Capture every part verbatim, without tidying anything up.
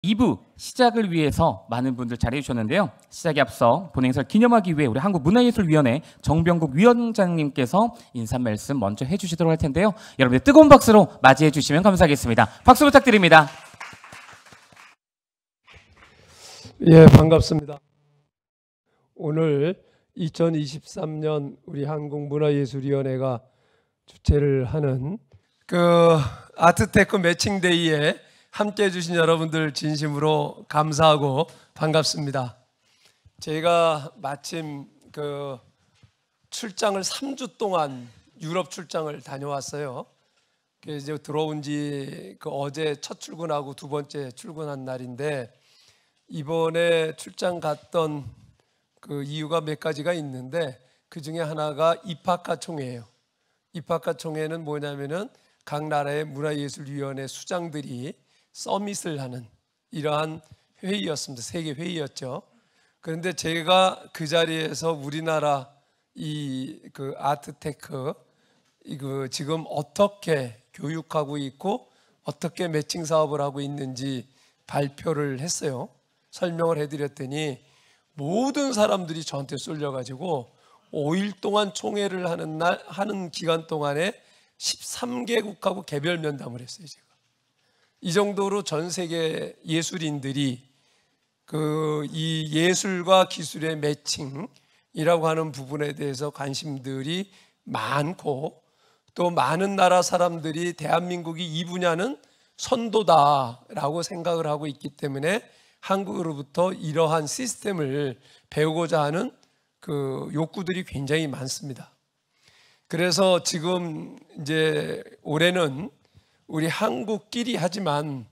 이 부 시작을 위해서 많은 분들 자리해 주셨는데요. 시작에 앞서 본행사를 기념하기 위해 우리 한국문화예술위원회 정병국 위원장님께서 인사 말씀 먼저 해주시도록 할 텐데요. 여러분들 뜨거운 박수로 맞이해 주시면 감사하겠습니다. 박수 부탁드립니다. 예, 반갑습니다. 오늘 이천이십삼 년 우리 한국문화예술위원회가 주최를 하는 그 아트테크 매칭데이에 함께 해주신 여러분들 진심으로 감사하고 반갑습니다. 제가 마침 그 출장을 삼 주 동안 유럽 출장을 다녀왔어요. 이제 들어온 지 그 어제 첫 출근하고 두 번째 출근한 날인데, 이번에 출장 갔던 그 이유가 몇 가지가 있는데 그 중에 하나가 이파카 총회예요. 이파카 총회는 뭐냐면은 각 나라의 문화예술위원회 수장들이 서밋을 하는 이러한 회의였습니다. 세계 회의였죠. 그런데 제가 그 자리에서 우리나라 이 그 아트테크 이거 지금 어떻게 교육하고 있고 어떻게 매칭 사업을 하고 있는지 발표를 했어요. 설명을 해드렸더니 모든 사람들이 저한테 쏠려가지고 오 일 동안 총회를 하는 날 하는 기간 동안에 십삼 개국하고 개별 면담을 했어요. 제가 이 정도로 전 세계 예술인들이 그 이 예술과 기술의 매칭이라고 하는 부분에 대해서 관심들이 많고, 또 많은 나라 사람들이 대한민국이 이 분야는 선도다라고 생각을 하고 있기 때문에 한국으로부터 이러한 시스템을 배우고자 하는 그 욕구들이 굉장히 많습니다. 그래서 지금 이제 올해는 우리 한국끼리 하지만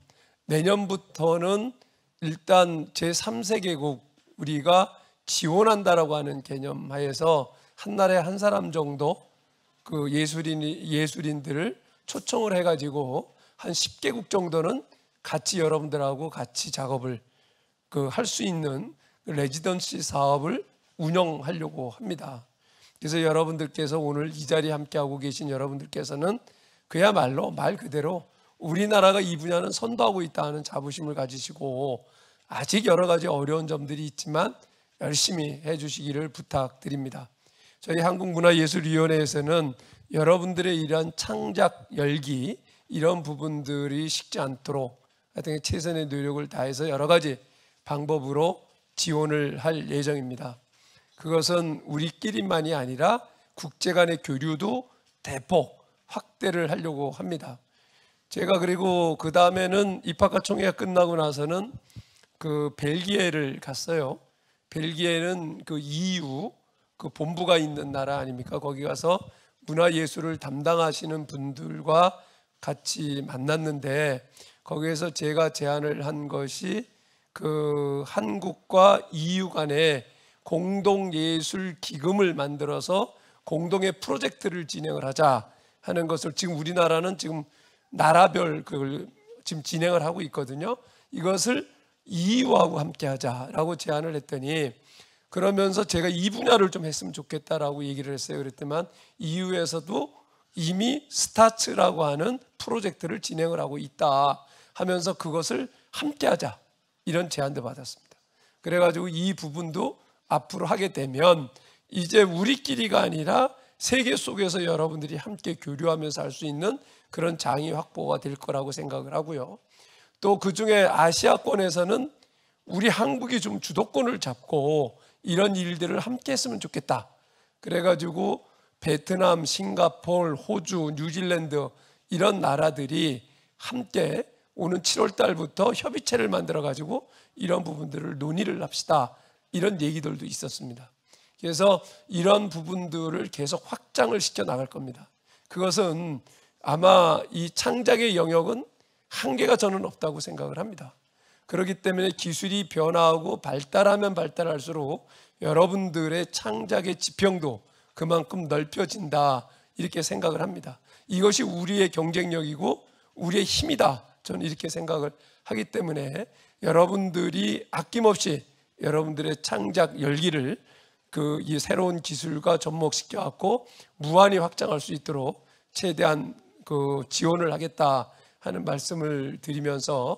내년부터는 일단 제삼 세계국 우리가 지원한다라고 하는 개념 하에서 한 나라에 한 사람 정도 그 예술인 예술인들을 초청을 해가지고 한 십 개국 정도는 같이 여러분들하고 같이 작업을 그 할 수 있는 레지던시 사업을 운영하려고 합니다. 그래서 여러분들께서 오늘 이 자리에 함께하고 계신 여러분들께서는 그야말로 말 그대로 우리나라가 이 분야는 선도하고 있다는 자부심을 가지시고, 아직 여러 가지 어려운 점들이 있지만 열심히 해주시기를 부탁드립니다. 저희 한국문화예술위원회에서는 여러분들의 이러한 창작 열기 이런 부분들이 식지 않도록 하여튼 최선의 노력을 다해서 여러 가지 방법으로 지원을 할 예정입니다. 그것은 우리끼리만이 아니라 국제 간의 교류도 대폭 확대를 하려고 합니다. 제가 그리고 그 다음에는 이파카 총회가 끝나고 나서는 그 벨기에를 갔어요. 벨기에는 그 이유 그 본부가 있는 나라 아닙니까? 거기 가서 문화예술을 담당하시는 분들과 같이 만났는데, 거기에서 제가 제안을 한 것이 그 한국과 이유 간에 공동예술 기금을 만들어서 공동의 프로젝트를 진행을 하자 하는 것을, 지금 우리나라는 지금 나라별 그걸 지금 진행을 하고 있거든요. 이것을 이유하고 함께 하자라고 제안을 했더니, 그러면서 제가 이 분야를 좀 했으면 좋겠다라고 얘기를 했어요. 그랬더만 이유에서도 이미 스타츠라고 하는 프로젝트를 진행을 하고 있다 하면서 그것을 함께 하자 이런 제안도 받았습니다. 그래가지고 이 부분도 앞으로 하게 되면 이제 우리끼리가 아니라 세계 속에서 여러분들이 함께 교류하면서 할 수 있는 그런 장이 확보가 될 거라고 생각을 하고요. 또 그중에 아시아권에서는 우리 한국이 좀 주도권을 잡고 이런 일들을 함께 했으면 좋겠다. 그래가지고 베트남, 싱가포르, 호주, 뉴질랜드 이런 나라들이 함께 오는 칠월 달부터 협의체를 만들어 가지고 이런 부분들을 논의를 합시다. 이런 얘기들도 있었습니다. 그래서 이런 부분들을 계속 확장을 시켜 나갈 겁니다. 그것은 아마 이 창작의 영역은 한계가 저는 없다고 생각을 합니다. 그렇기 때문에 기술이 변화하고 발달하면 발달할수록 여러분들의 창작의 지평도 그만큼 넓혀진다 이렇게 생각을 합니다. 이것이 우리의 경쟁력이고 우리의 힘이다, 저는 이렇게 생각을 하기 때문에 여러분들이 아낌없이 여러분들의 창작 열기를 그 이 새로운 기술과 접목시켜 갖고 무한히 확장할 수 있도록 최대한 그 지원을 하겠다 하는 말씀을 드리면서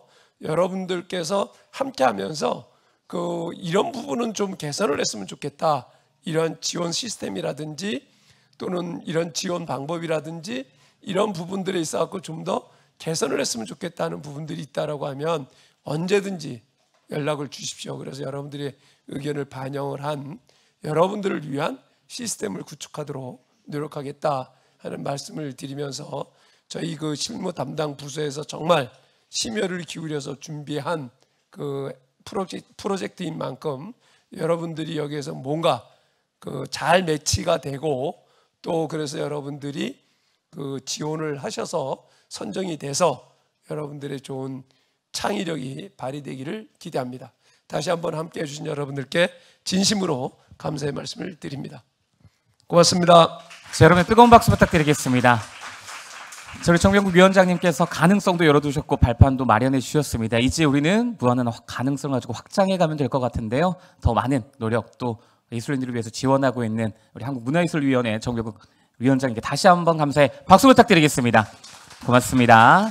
여러분들께서 함께하면서 그 이런 부분은 좀 개선을 했으면 좋겠다, 이런 지원 시스템이라든지 또는 이런 지원 방법이라든지 이런 부분들에 있어 서 좀 더 개선을 했으면 좋겠다는 부분들이 있다라고 하면 언제든지 연락을 주십시오. 그래서 여러분들의 의견을 반영을 한 여러분들을 위한 시스템을 구축하도록 노력하겠다 하는 말씀을 드리면서, 저희 그 실무 담당 부서에서 정말 심혈을 기울여서 준비한 그 프로젝트, 프로젝트인 만큼 여러분들이 여기에서 뭔가 그 잘 매치가 되고, 또 그래서 여러분들이 그 지원을 하셔서 선정이 돼서 여러분들의 좋은 창의력이 발휘되기를 기대합니다. 다시 한번 함께해 주신 여러분들께 진심으로 감사의 말씀을 드립니다. 고맙습니다. 자, 여러분 뜨거운 박수 부탁드리겠습니다. 저희 정병국 위원장님께서 가능성도 열어두셨고 발판도 마련해 주셨습니다. 이제 우리는 무한한 가능성을 가지고 확장해 가면 될 것 같은데요. 더 많은 노력, 또 예술인들을 위해서 지원하고 있는 우리 한국문화예술위원회 정병국 위원장님께 다시 한번 감사의 박수 부탁드리겠습니다. 고맙습니다.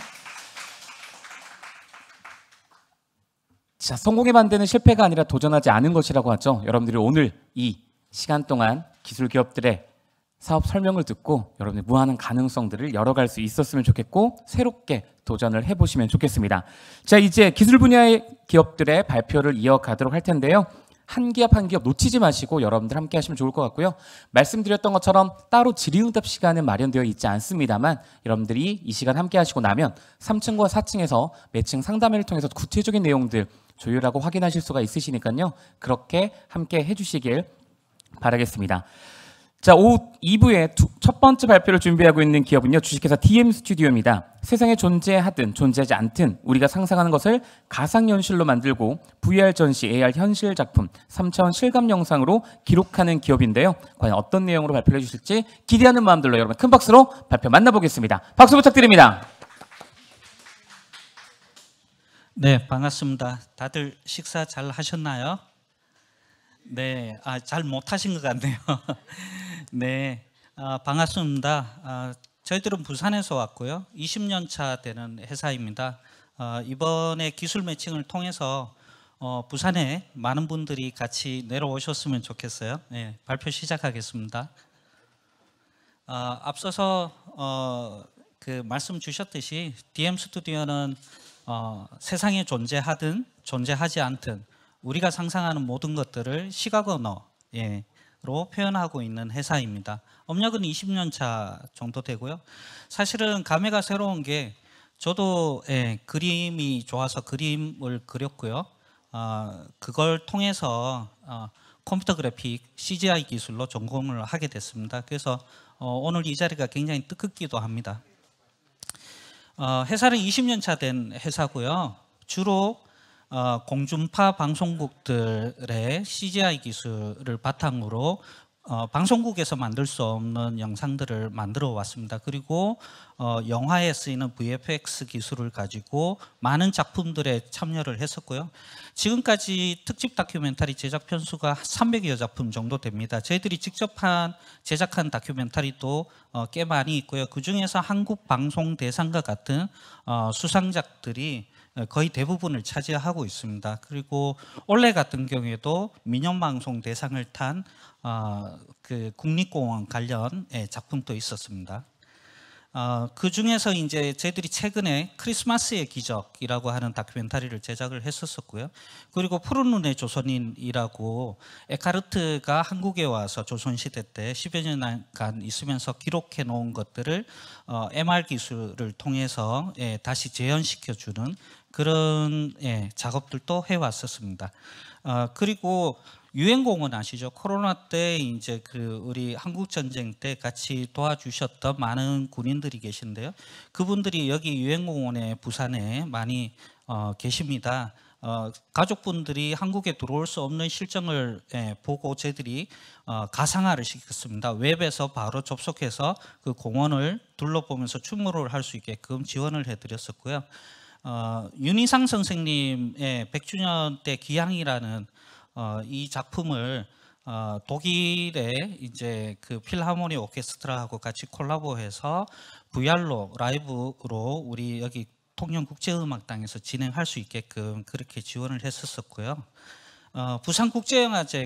자, 성공의 반대는 실패가 아니라 도전하지 않은 것이라고 하죠. 여러분들이 오늘 이 시간 동안 기술 기업들의 사업 설명을 듣고 여러분의 무한한 가능성들을 열어갈 수 있었으면 좋겠고, 새롭게 도전을 해보시면 좋겠습니다. 자, 이제 기술 분야의 기업들의 발표를 이어가도록 할 텐데요. 한 기업 한 기업 놓치지 마시고 여러분들 함께 하시면 좋을 것 같고요. 말씀드렸던 것처럼 따로 질의응답 시간은 마련되어 있지 않습니다만, 여러분들이 이 시간 함께 하시고 나면 삼 층과 사 층에서 매칭 상담회를 통해서 구체적인 내용들 조율하고 확인하실 수가 있으시니까요. 그렇게 함께 해주시길 바라겠습니다. 자, 오후 이 부에 두, 첫 번째 발표를 준비하고 있는 기업은요, 주식회사 디엠 스튜디오입니다. 세상에 존재하든 존재하지 않든 우리가 상상하는 것을 가상현실로 만들고 브이알 전시, 에이알 현실 작품, 삼 차원 실감 영상으로 기록하는 기업인데요. 과연 어떤 내용으로 발표를 해주실지 기대하는 마음들로 여러분 큰 박수로 발표 만나보겠습니다. 박수 부탁드립니다. 네, 반갑습니다. 다들 식사 잘 하셨나요? 네, 아, 잘 못하신 것 같네요. 네, 아, 반갑습니다. 아, 저희들은 부산에서 왔고요. 이십 년 차 되는 회사입니다. 아, 이번에 기술 매칭을 통해서 어, 부산에 많은 분들이 같이 내려오셨으면 좋겠어요. 네, 발표 시작하겠습니다. 아, 앞서서 어, 그 말씀 주셨듯이 디엠 스튜디오는 어, 세상에 존재하든 존재하지 않든 우리가 상상하는 모든 것들을 시각 언어로 표현하고 있는 회사입니다. 업력은 이십 년 차 정도 되고요. 사실은 감회가 새로운 게, 저도 예, 그림이 좋아서 그림을 그렸고요. 어, 그걸 통해서 어, 컴퓨터 그래픽, 씨지아이 기술로 전공을 하게 됐습니다. 그래서 어, 오늘 이 자리가 굉장히 뜻깊기도 합니다. 어, 회사는 이십 년 차 된 회사고요. 주로 어, 공중파 방송국들의 씨지아이 기술을 바탕으로 어, 방송국에서 만들 수 없는 영상들을 만들어 왔습니다. 그리고 어, 영화에 쓰이는 브이에프엑스 기술을 가지고 많은 작품들에 참여를 했었고요. 지금까지 특집 다큐멘터리 제작 편수가 삼백여 작품 정도 됩니다. 저희들이 직접 한 제작한 다큐멘터리도 어, 꽤 많이 있고요. 그 중에서 한국 방송 대상과 같은 어, 수상작들이 거의 대부분을 차지하고 있습니다. 그리고 올해 같은 경우에도 민영방송 대상을 탄 어, 그 국립공원 관련 작품도 있었습니다. 어, 그 중에서 이제 저희들이 최근에 크리스마스의 기적이라고 하는 다큐멘터리를 제작을 했었었고요. 그리고 푸른 눈의 조선인이라고 에카르트가 한국에 와서 조선시대 때 십여 년간 있으면서 기록해 놓은 것들을 어, 엠알 기술을 통해서 예, 다시 재현시켜주는 그런 예, 작업들도 해왔었습니다. 어, 그리고 유엔공원 아시죠? 코로나 때 이제 그 우리 한국 전쟁 때 같이 도와주셨던 많은 군인들이 계신데요. 그분들이 여기 유엔공원에 부산에 많이 어, 계십니다. 어, 가족분들이 한국에 들어올 수 없는 실정을 예, 보고 저희들이 어, 가상화를 시켰습니다. 웹에서 바로 접속해서 그 공원을 둘러보면서 추모를 할 수 있게끔 지원을 해드렸었고요. 어, 윤희상 선생님의 백 주년 때 기향이라는 어, 이 작품을 어, 독일의 이제 그 필하모니 오케스트라하고 같이 콜라보해서 브이알로 라이브로 우리 여기 통영국제음악당에서 진행할 수 있게끔 그렇게 지원을 했었었고요. 어, 부산국제영화제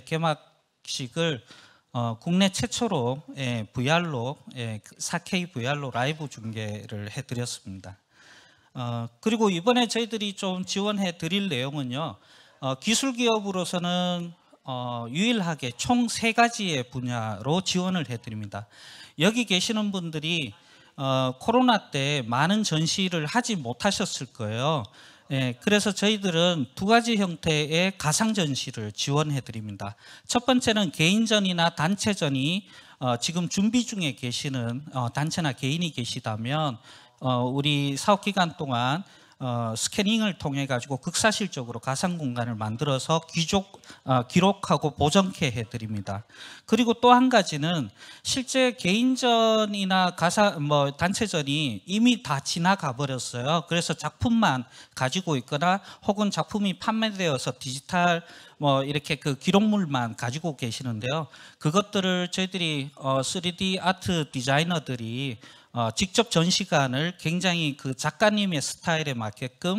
개막식을 어, 국내 최초로 예, 브이알로 예, 사 케이 브이알로 라이브 중계를 해드렸습니다. 어, 그리고 이번에 저희들이 좀 지원해 드릴 내용은요. 어, 기술기업으로서는 어, 유일하게 총 세 가지의 분야로 지원을 해드립니다. 여기 계시는 분들이 어, 코로나 때 많은 전시를 하지 못하셨을 거예요. 예, 그래서 저희들은 두 가지 형태의 가상 전시를 지원해 드립니다. 첫 번째는 개인전이나 단체전이 어, 지금 준비 중에 계시는 어, 단체나 개인이 계시다면 어, 우리 사업 기간 동안 어, 스캐닝을 통해 가지고 극사실적으로 가상 공간을 만들어서 기록, 어, 기록하고 보정케 해드립니다. 그리고 또 한 가지는 실제 개인전이나 가사 뭐 단체전이 이미 다 지나가 버렸어요. 그래서 작품만 가지고 있거나 혹은 작품이 판매되어서 디지털 뭐 이렇게 그 기록물만 가지고 계시는데요. 그것들을 저희들이 어, 쓰리디 아트 디자이너들이 어, 직접 전시관을 굉장히 그 작가님의 스타일에 맞게끔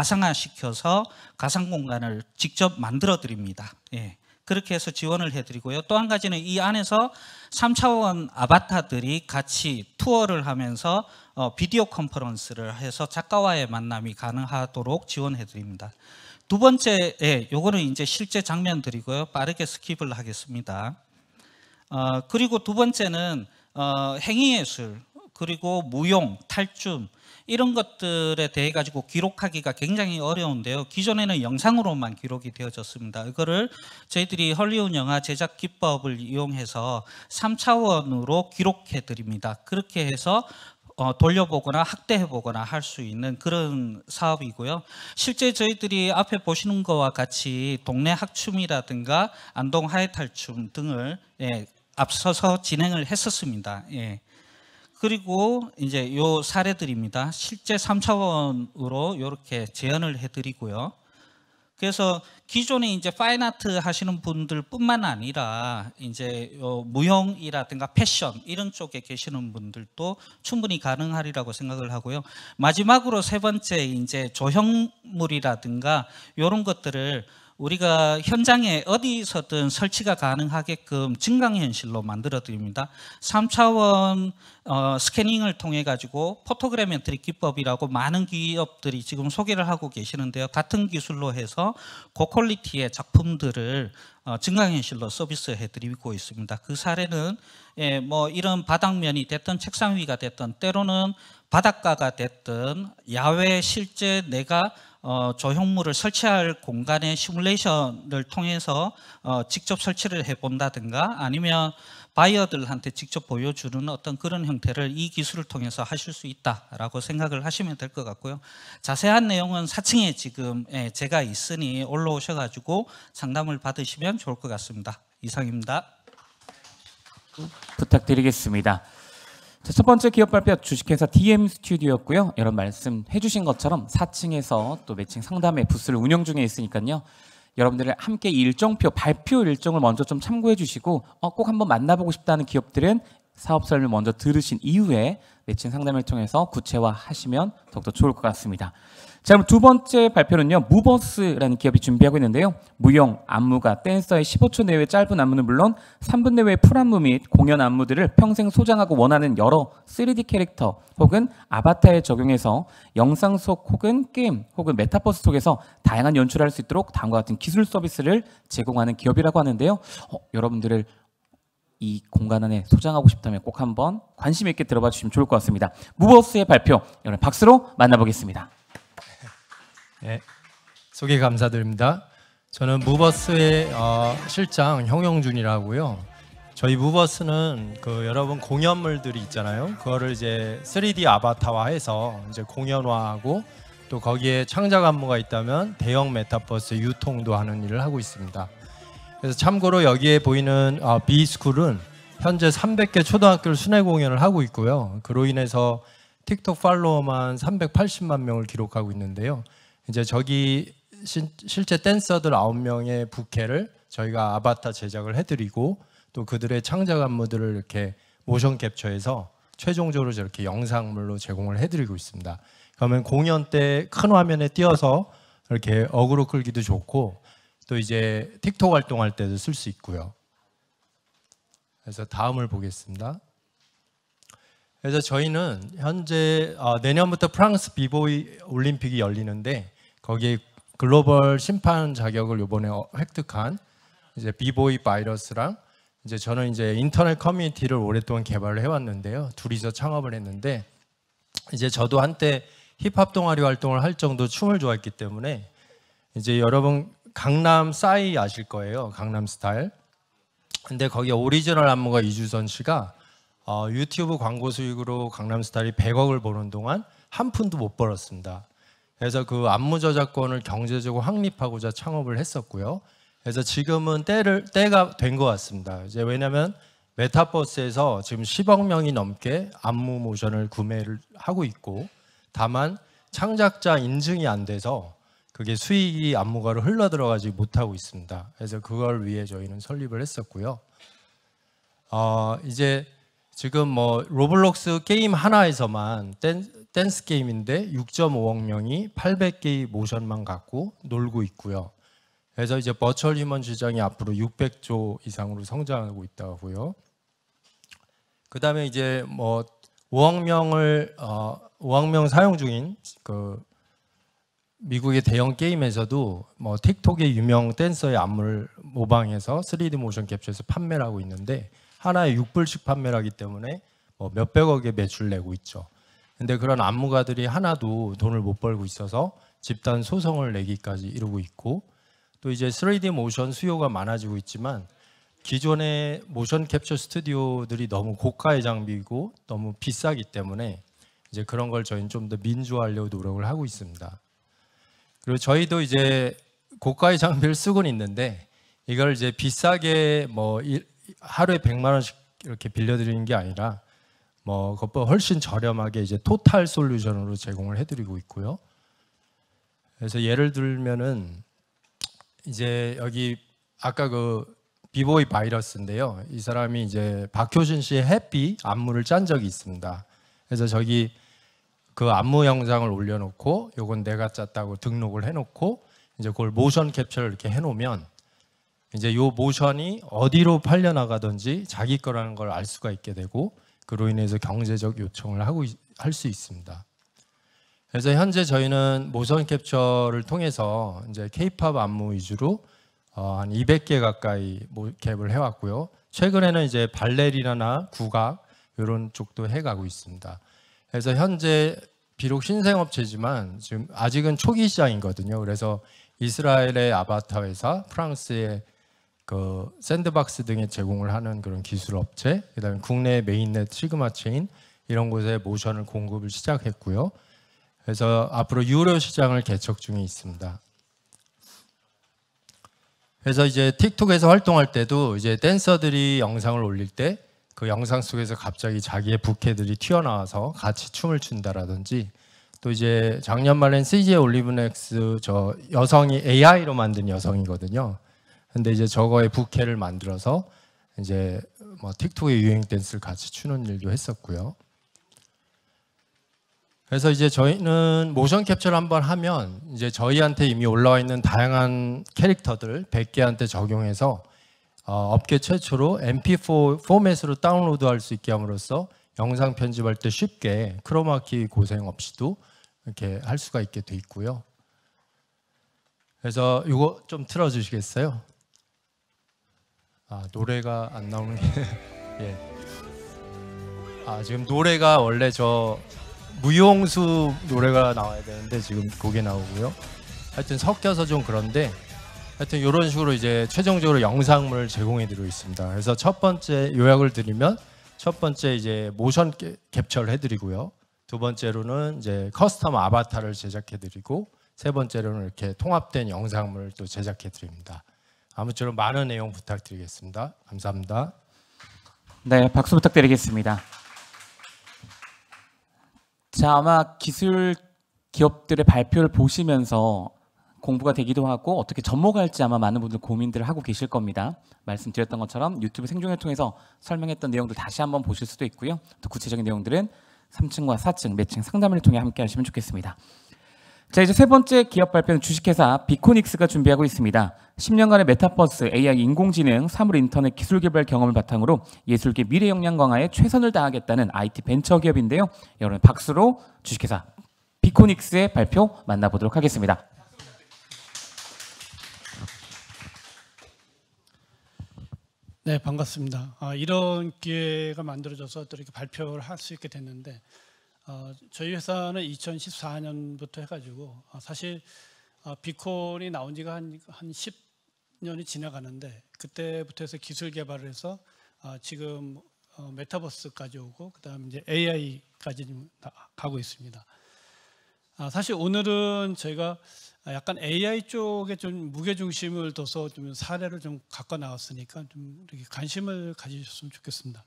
가상화시켜서 가상 공간을 직접 만들어 드립니다. 예. 그렇게 해서 지원을 해드리고요. 또 한 가지는 이 안에서 삼 차원 아바타들이 같이 투어를 하면서 어, 비디오 컨퍼런스를 해서 작가와의 만남이 가능하도록 지원해 드립니다. 두 번째, 예, 요거는 이제 실제 장면들이고요. 빠르게 스킵을 하겠습니다. 어, 그리고 두 번째는 어, 행위예술, 그리고 무용, 탈춤 이런 것들에 대해 가지고 기록하기가 굉장히 어려운데요. 기존에는 영상으로만 기록이 되어졌습니다. 이거를 저희들이 헐리우드 영화 제작 기법을 이용해서 삼 차원으로 기록해 드립니다. 그렇게 해서 어, 돌려보거나 확대해보거나 할 수 있는 그런 사업이고요. 실제 저희들이 앞에 보시는 것과 같이 동네 학춤이라든가 안동 하회탈춤 등을 예, 앞서서 진행을 했었습니다. 예. 그리고 이제 요 사례들입니다. 실제 삼 차원으로 이렇게 재현을 해드리고요. 그래서 기존에 이제 파인아트 하시는 분들뿐만 아니라 이제 요 무용이라든가 패션 이런 쪽에 계시는 분들도 충분히 가능하리라고 생각을 하고요. 마지막으로 세 번째 이제 조형물이라든가 이런 것들을 우리가 현장에 어디서든 설치가 가능하게끔 증강현실로 만들어 드립니다. 삼 차원 어, 스캐닝을 통해 가지고 포토그래메트리 기법이라고 많은 기업들이 지금 소개를 하고 계시는데요. 같은 기술로 해서 고퀄리티의 작품들을 어, 증강현실로 서비스해 드리고 있습니다. 그 사례는 예, 뭐 이런 바닥면이 됐든 책상 위가 됐든 때로는 바닷가가 됐든 야외 실제 내가 어, 조형물을 설치할 공간의 시뮬레이션을 통해서 어, 직접 설치를 해본다든가 아니면 바이어들한테 직접 보여주는 어떤 그런 형태를 이 기술을 통해서 하실 수 있다라고 생각을 하시면 될 것 같고요. 자세한 내용은 사 층에 지금 예, 제가 있으니 올라오셔가지고 상담을 받으시면 좋을 것 같습니다. 이상입니다. 부탁드리겠습니다. 자, 첫 번째 기업 발표 주식회사 디엠 스튜디오였고요. 여러분 말씀해 주신 것처럼 사 층에서 또 매칭 상담회 부스를 운영 중에 있으니까요. 여러분들을 함께 일정표, 발표 일정을 먼저 좀 참고해 주시고 어, 꼭 한번 만나보고 싶다는 기업들은 사업 설명 먼저 들으신 이후에 매칭 상담을 통해서 구체화하시면 더욱더 좋을 것 같습니다. 자, 그럼 두 번째 발표는요. 무버스라는 기업이 준비하고 있는데요. 무용, 안무가, 댄서의 십오 초 내외의 짧은 안무는 물론 삼 분 내외의 풀안무 및 공연 안무들을 평생 소장하고 원하는 여러 쓰리디 캐릭터 혹은 아바타에 적용해서 영상 속 혹은 게임 혹은 메타버스 속에서 다양한 연출을 할 수 있도록 다음과 같은 기술 서비스를 제공하는 기업이라고 하는데요. 어, 여러분들을 이 공간 안에 소장하고 싶다면 꼭 한번 관심 있게 들어봐 주시면 좋을 것 같습니다. 무버스의 발표 여러분 박수로 만나보겠습니다. 네, 소개 감사드립니다. 저는 무버스의 어, 실장 형영준이라고요. 저희 무버스는 그 여러분 공연물들이 있잖아요. 그거를 이제 쓰리디 아바타화해서 이제 공연화하고 또 거기에 창작 안무가 있다면 대형 메타버스 유통도 하는 일을 하고 있습니다. 그래서 참고로 여기에 보이는 어, B스쿨은 현재 삼백 개 초등학교를 순회 공연을 하고 있고요. 그로 인해서 틱톡 팔로워만 삼백팔십만 명을 기록하고 있는데요. 이제 저기 시, 실제 댄서들 아홉 명의 부캐를 저희가 아바타 제작을 해드리고 또 그들의 창작 안무들을 이렇게 모션 캡처해서 최종적으로 저렇게 영상물로 제공을 해드리고 있습니다. 그러면 공연 때 큰 화면에 띄어서 이렇게 어그로 끌기도 좋고 또 이제 틱톡 활동할 때도 쓸 수 있고요. 그래서 다음을 보겠습니다. 그래서 저희는 현재 어, 내년부터 프랑스 비보이 올림픽이 열리는데 거기에 글로벌 심판 자격을 이번에 획득한 이제 비보이 바이러스랑 이제 저는 이제 인터넷 커뮤니티를 오랫동안 개발을 해왔는데요. 둘이서 창업을 했는데 이제 저도 한때 힙합 동아리 활동을 할 정도 춤을 좋아했기 때문에 이제 여러분 강남 싸이 아실 거예요. 강남 스타일. 근데 거기 오리지널 안무가 이주선 씨가 어, 유튜브 광고 수익으로 강남 스타일이 백억을 버는 동안 한 푼도 못 벌었습니다. 그래서 그 안무 저작권을 경제적으로 확립하고자 창업을 했었고요. 그래서 지금은 때를 때가 된 것 같습니다. 이제 왜냐하면 메타버스에서 지금 십억 명이 넘게 안무 모션을 구매를 하고 있고, 다만 창작자 인증이 안 돼서 그게 수익이 안무가로 흘러 들어가지 못하고 있습니다. 그래서 그걸 위해 저희는 설립을 했었고요. 어, 이제 지금 뭐 로블록스 게임 하나에서만 댄, 댄스 게임인데 육 점 오억 명이 팔백 개의 모션만 갖고 놀고 있고요. 그래서 이제 버추얼 휴먼 시장이 앞으로 육백조 이상으로 성장하고 있다고요. 그다음에 이제 뭐 오억 명을 어, 오억 명 사용 중인 그 미국의 대형 게임에서도 뭐 틱톡의 유명 댄서의 안무를 모방해서 쓰리디 모션 캡처해서 판매를 하고 있는데 하나에 육 불씩 판매를 하기 때문에 뭐 몇백억의 매출 내고 있죠. 근데 그런 안무가들이 하나도 돈을 못 벌고 있어서 집단 소송을 내기까지 이루고 있고, 또 이제 쓰리디 모션 수요가 많아지고 있지만 기존의 모션 캡처 스튜디오들이 너무 고가의 장비이고 너무 비싸기 때문에 이제 그런 걸 저희는 좀 더 민주화하려고 노력을 하고 있습니다. 그리고 저희도 이제 고가의 장비를 쓰고는 있는데 이걸 이제 비싸게 뭐 하루에 백만 원씩 이렇게 빌려드리는 게 아니라 뭐 그것보다 훨씬 저렴하게 이제 토탈 솔루션으로 제공을 해드리고 있고요. 그래서 예를 들면은 이제 여기 아까 그 비보이 바이러스인데요. 이 사람이 이제 박효신 씨의 해피 안무를 짠 적이 있습니다. 그래서 저기 그 안무 영상을 올려놓고 요건 내가 짰다고 등록을 해놓고 이제 그걸 모션 캡처를 이렇게 해놓으면 이제 요 모션이 어디로 팔려나가든지 자기 거라는 걸 알 수가 있게 되고 그로 인해서 경제적 요청을 하고 할 수 있습니다. 그래서 현재 저희는 모션 캡처를 통해서 이제 K-팝 안무 위주로 어, 한 이백 개 가까이 캡을 해왔고요. 최근에는 이제 발레리나나 국악 이런 쪽도 해가고 있습니다. 그래서 현재 비록 신생업체지만 지금 아직은 초기 시장이거든요. 그래서 이스라엘의 아바타 회사, 프랑스의 그 샌드박스 등에 제공을 하는 그런 기술 업체, 그다음에 국내 메인넷 시그마 체인 이런 곳에 모션을 공급을 시작했고요. 그래서 앞으로 유료 시장을 개척 중에 있습니다. 그래서 이제 틱톡에서 활동할 때도 이제 댄서들이 영상을 올릴 때 그 영상 속에서 갑자기 자기의 부캐들이 튀어나와서 같이 춤을 춘다라든지, 또 이제 작년 말엔 씨지의 올리브넥스 저 여성이 에이아이로 만든 여성이거든요. 근데 이제 저거의 부캐를 만들어서 이제 뭐 틱톡의 유행 댄스를 같이 추는 일도 했었고요. 그래서 이제 저희는 모션 캡처를 한번 하면 이제 저희한테 이미 올라와 있는 다양한 캐릭터들 백 개한테 적용해서 어, 업계 최초로 엠피포 포맷으로 다운로드할 수 있게 함으로써 영상 편집할 때 쉽게 크로마키 고생 없이도 이렇게 할 수가 있게 돼 있고요. 그래서 이거 좀 틀어주시겠어요? 아, 노래가 안 나오는 게 예. 아, 지금 노래가 원래 저 무용수 노래가 나와야 되는데 지금 그게 나오고요. 하여튼 섞여서 좀 그런데 하여튼 이런 식으로 이제 최종적으로 영상물을 제공해 드리고 있습니다. 그래서 첫 번째 요약을 드리면 첫 번째 이제 모션 캡처를 해드리고요. 두 번째로는 이제 커스텀 아바타를 제작해 드리고, 세 번째로는 이렇게 통합된 영상물을 또 제작해 드립니다. 아무쪼록 많은 내용 부탁드리겠습니다. 감사합니다. 네, 박수 부탁드리겠습니다. 자, 아마 기술 기업들의 발표를 보시면서 공부가 되기도 하고 어떻게 접목할지 아마 많은 분들 고민들을 하고 계실 겁니다. 말씀드렸던 것처럼 유튜브 생중계를 통해서 설명했던 내용들 다시 한번 보실 수도 있고요. 또 구체적인 내용들은 삼 층과 사 층 매칭 상담을 통해 함께 하시면 좋겠습니다. 자, 이제 세 번째 기업 발표는 주식회사 비코닉스가 준비하고 있습니다. 십 년간의 메타버스, 에이아이, 인공지능, 사물 인터넷 기술 개발 경험을 바탕으로 예술계 미래 역량 강화에 최선을 다하겠다는 아이티 벤처 기업인데요. 여러분 박수로 주식회사 비코닉스의 발표 만나보도록 하겠습니다. 네, 반갑습니다. 아, 이런 기회가 만들어져서 또 이렇게 발표를 할 수 있게 됐는데, 어, 저희 회사는 이천십사 년부터 해가지고 어, 사실 어, 비콘이 나온 지가 한, 한 십 년이 지나가는데, 그때부터 해서 기술 개발을 해서 어, 지금 어, 메타버스까지 오고 그다음 이제 에이아이까지 좀 가고 있습니다. 아, 사실 오늘은 저희가 약간 에이아이 쪽에 좀 무게 중심을 둬서 좀 사례를 좀 갖고 나왔으니까 좀 이렇게 관심을 가지셨으면 좋겠습니다.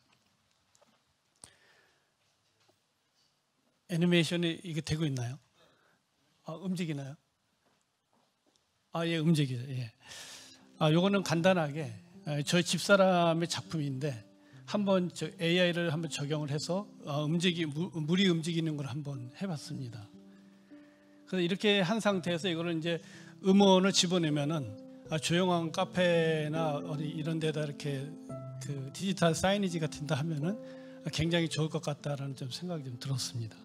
애니메이션이 이게 되고 있나요? 아, 움직이나요? 아, 예, 움직이죠. 예. 아, 요거는 간단하게 저희 집사람의 작품인데 한번 저 에이아이를 한번 적용을 해서 어, 움직이 물이 움직이는 걸 한번 해봤습니다. 그래서 이렇게 한 상태에서 이거를 이제 음원을 집어내면은 아, 조용한 카페나 어디 이런 데다 이렇게 그 디지털 사이니지 같은 데 하면은 굉장히 좋을 것 같다라는 좀 생각이 좀 들었습니다.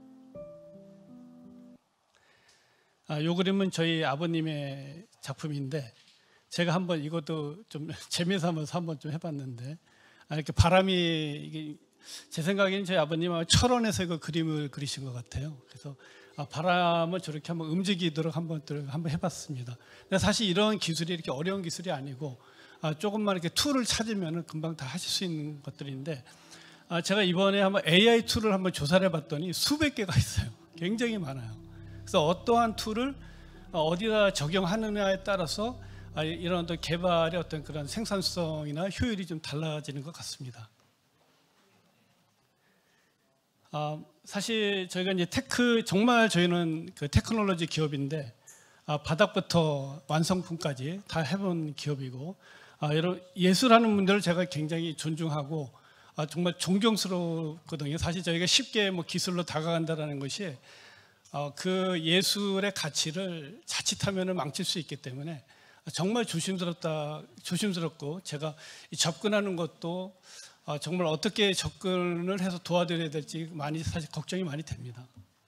아, 요 그림은 저희 아버님의 작품인데 제가 한번 이것도 좀 재미삼아서 한번 좀 해봤는데 아, 이렇게 바람이 이게 제 생각에는 저희 아버님은 철원에서 그 그림을 그리신 것 같아요. 그래서 아, 바람을 저렇게 한번 움직이도록 한번 한번 해봤습니다. 근데 사실 이런 기술이 이렇게 어려운 기술이 아니고 아, 조금만 이렇게 툴을 찾으면 금방 다 하실 수 있는 것들인데 아, 제가 이번에 한번 에이아이 툴을 한번 조사를 해봤더니 수백 개가 있어요. 굉장히 많아요. 그래서 어떠한 툴을 어디다 적용하느냐에 따라서 아, 이런 어떤 개발의 어떤 그런 생산성이나 효율이 좀 달라지는 것 같습니다. 아, 사실 저희가 이제 테크 정말 저희는 그 테크놀로지 기업인데 아, 바닥부터 완성품까지 다 해본 기업이고 아, 여러 예술하는 분들을 제가 굉장히 존중하고 아, 정말 존경스럽거든요. 사실 저희가 쉽게 뭐 기술로 다가간다라는 것이 어, 그 예술의 가치를 자칫하면 망칠 수 있기 때문에 정말 조심스럽다, 조심스럽고 제가 접근하는 것도 어, 정말 어떻게 접근을 해서 도와드려야 될지 많이 사실 걱정이 많이 됩니다.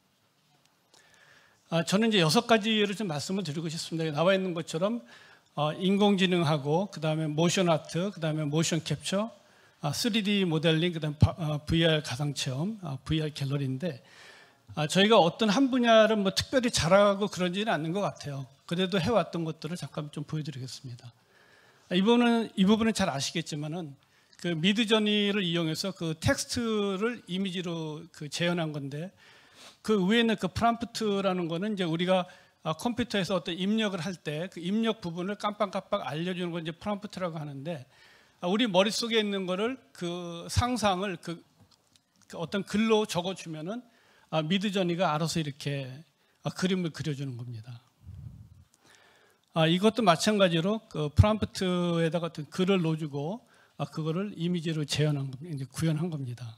아, 저는 이제 여섯 가지를 좀 말씀을 드리고 싶습니다. 나와 있는 것처럼 어, 인공지능하고 그 다음에 모션 아트, 그 다음에 모션 캡처, 아, 쓰리디 모델링, 그 다음에 어, 브이알 가상체험, 아, 브이알 갤러리인데 아, 저희가 어떤 한 분야를 뭐 특별히 잘하고 그러지는 않는 것 같아요. 그래도 해왔던 것들을 잠깐 좀 보여드리겠습니다. 아, 이 부분은 이 부분은 잘 아시겠지만은 그 미드저니를 이용해서 그 텍스트를 이미지로 그 재현한 건데 그 위에는 그 프롬프트라는 거는 이제 우리가 아, 컴퓨터에서 어떤 입력을 할 때 그 입력 부분을 깜빡깜빡 알려주는 건 이제 프롬프트라고 하는데 아, 우리 머릿속에 있는 거를 그 상상을 그, 그 어떤 글로 적어주면은 아, 미드저니가 알아서 이렇게 아, 그림을 그려주는 겁니다. 아, 이것도 마찬가지로 그 프롬프트에다가 어떤 글을 넣어주고 아, 그거를 이미지로 재현한 겁니다. 이제 구현한 겁니다.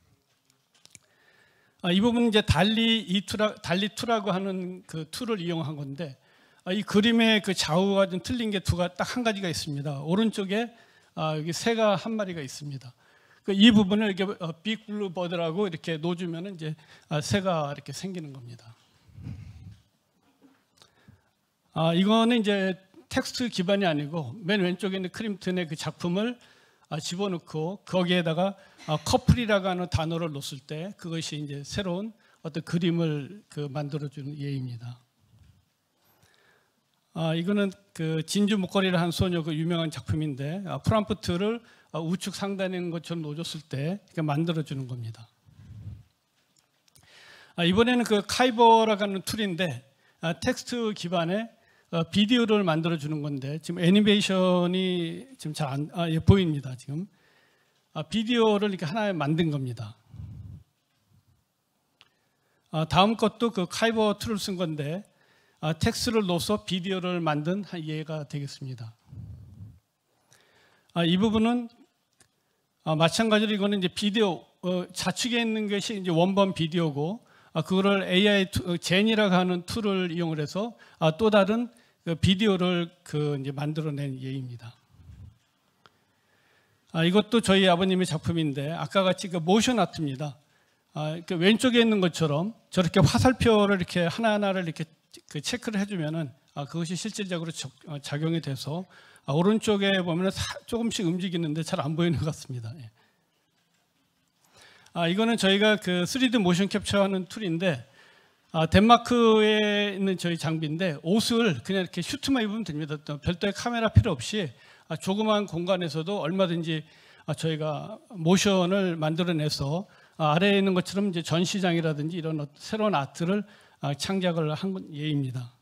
아, 이 부분은 이제 달리 이투라 달리 투라고 하는 그 툴을 이용한 건데 아, 이 그림의 그 좌우가 좀 틀린 게 두가 딱 한 가지가 있습니다. 오른쪽에 아, 여기 새가 한 마리가 있습니다. 이 부분을 이렇게 빅 블루 버드라고 이렇게 놓아주면 이제 새가 이렇게 생기는 겁니다. 아, 이거는 이제 텍스트 기반이 아니고 맨 왼쪽에 있는 크림튼의 그 작품을 집어넣고 거기에다가 커플이라고 하는 단어를 넣었을 때 그것이 이제 새로운 어떤 그림을 그 만들어주는 예입니다. 아, 이거는 그 진주 목걸이를 한 소녀 그 유명한 작품인데 아, 프롬프트를 우측 상단에 있는 것처럼 놓아줬을 때 이렇게 만들어주는 겁니다. 아, 이번에는 그 카이버라고 하는 툴인데 아, 텍스트 기반의 어, 비디오를 만들어주는 건데 지금 애니메이션이 지금 잘 안 아, 예, 보입니다. 지금 아, 비디오를 이렇게 하나 만든 겁니다. 아, 다음 것도 그 카이버 툴을 쓴 건데 아, 텍스트를 넣어서 비디오를 만든 예가 되겠습니다. 아, 이 부분은 아, 마찬가지로 이거는 이제 비디오 어, 좌측에 있는 것이 이제 원본 비디오고 아, 그거를 에이아이 투, 젠이라고 하는 툴을 이용을 해서 아, 또 다른 그 비디오를 그 이제 만들어낸 예입니다. 아, 이것도 저희 아버님의 작품인데 아까 같이 그 모션 아트입니다. 아, 그 왼쪽에 있는 것처럼 저렇게 화살표를 이렇게 하나하나를 이렇게 그 체크를 해주면은 아, 그것이 실질적으로 적, 어, 작용이 돼서 아, 오른쪽에 보면은 사, 조금씩 움직이는데 잘 안 보이는 것 같습니다. 예. 아, 이거는 저희가 그 쓰리디 모션 캡처하는 툴인데 아, 덴마크에 있는 저희 장비인데 옷을 그냥 이렇게 슈트만 입으면 됩니다. 별도의 카메라 필요 없이 아, 조그마한 공간에서도 얼마든지 아, 저희가 모션을 만들어내서 아, 아래에 있는 것처럼 이제 전시장이라든지 이런 새로운 아트를 아, 창작을 한 예입니다.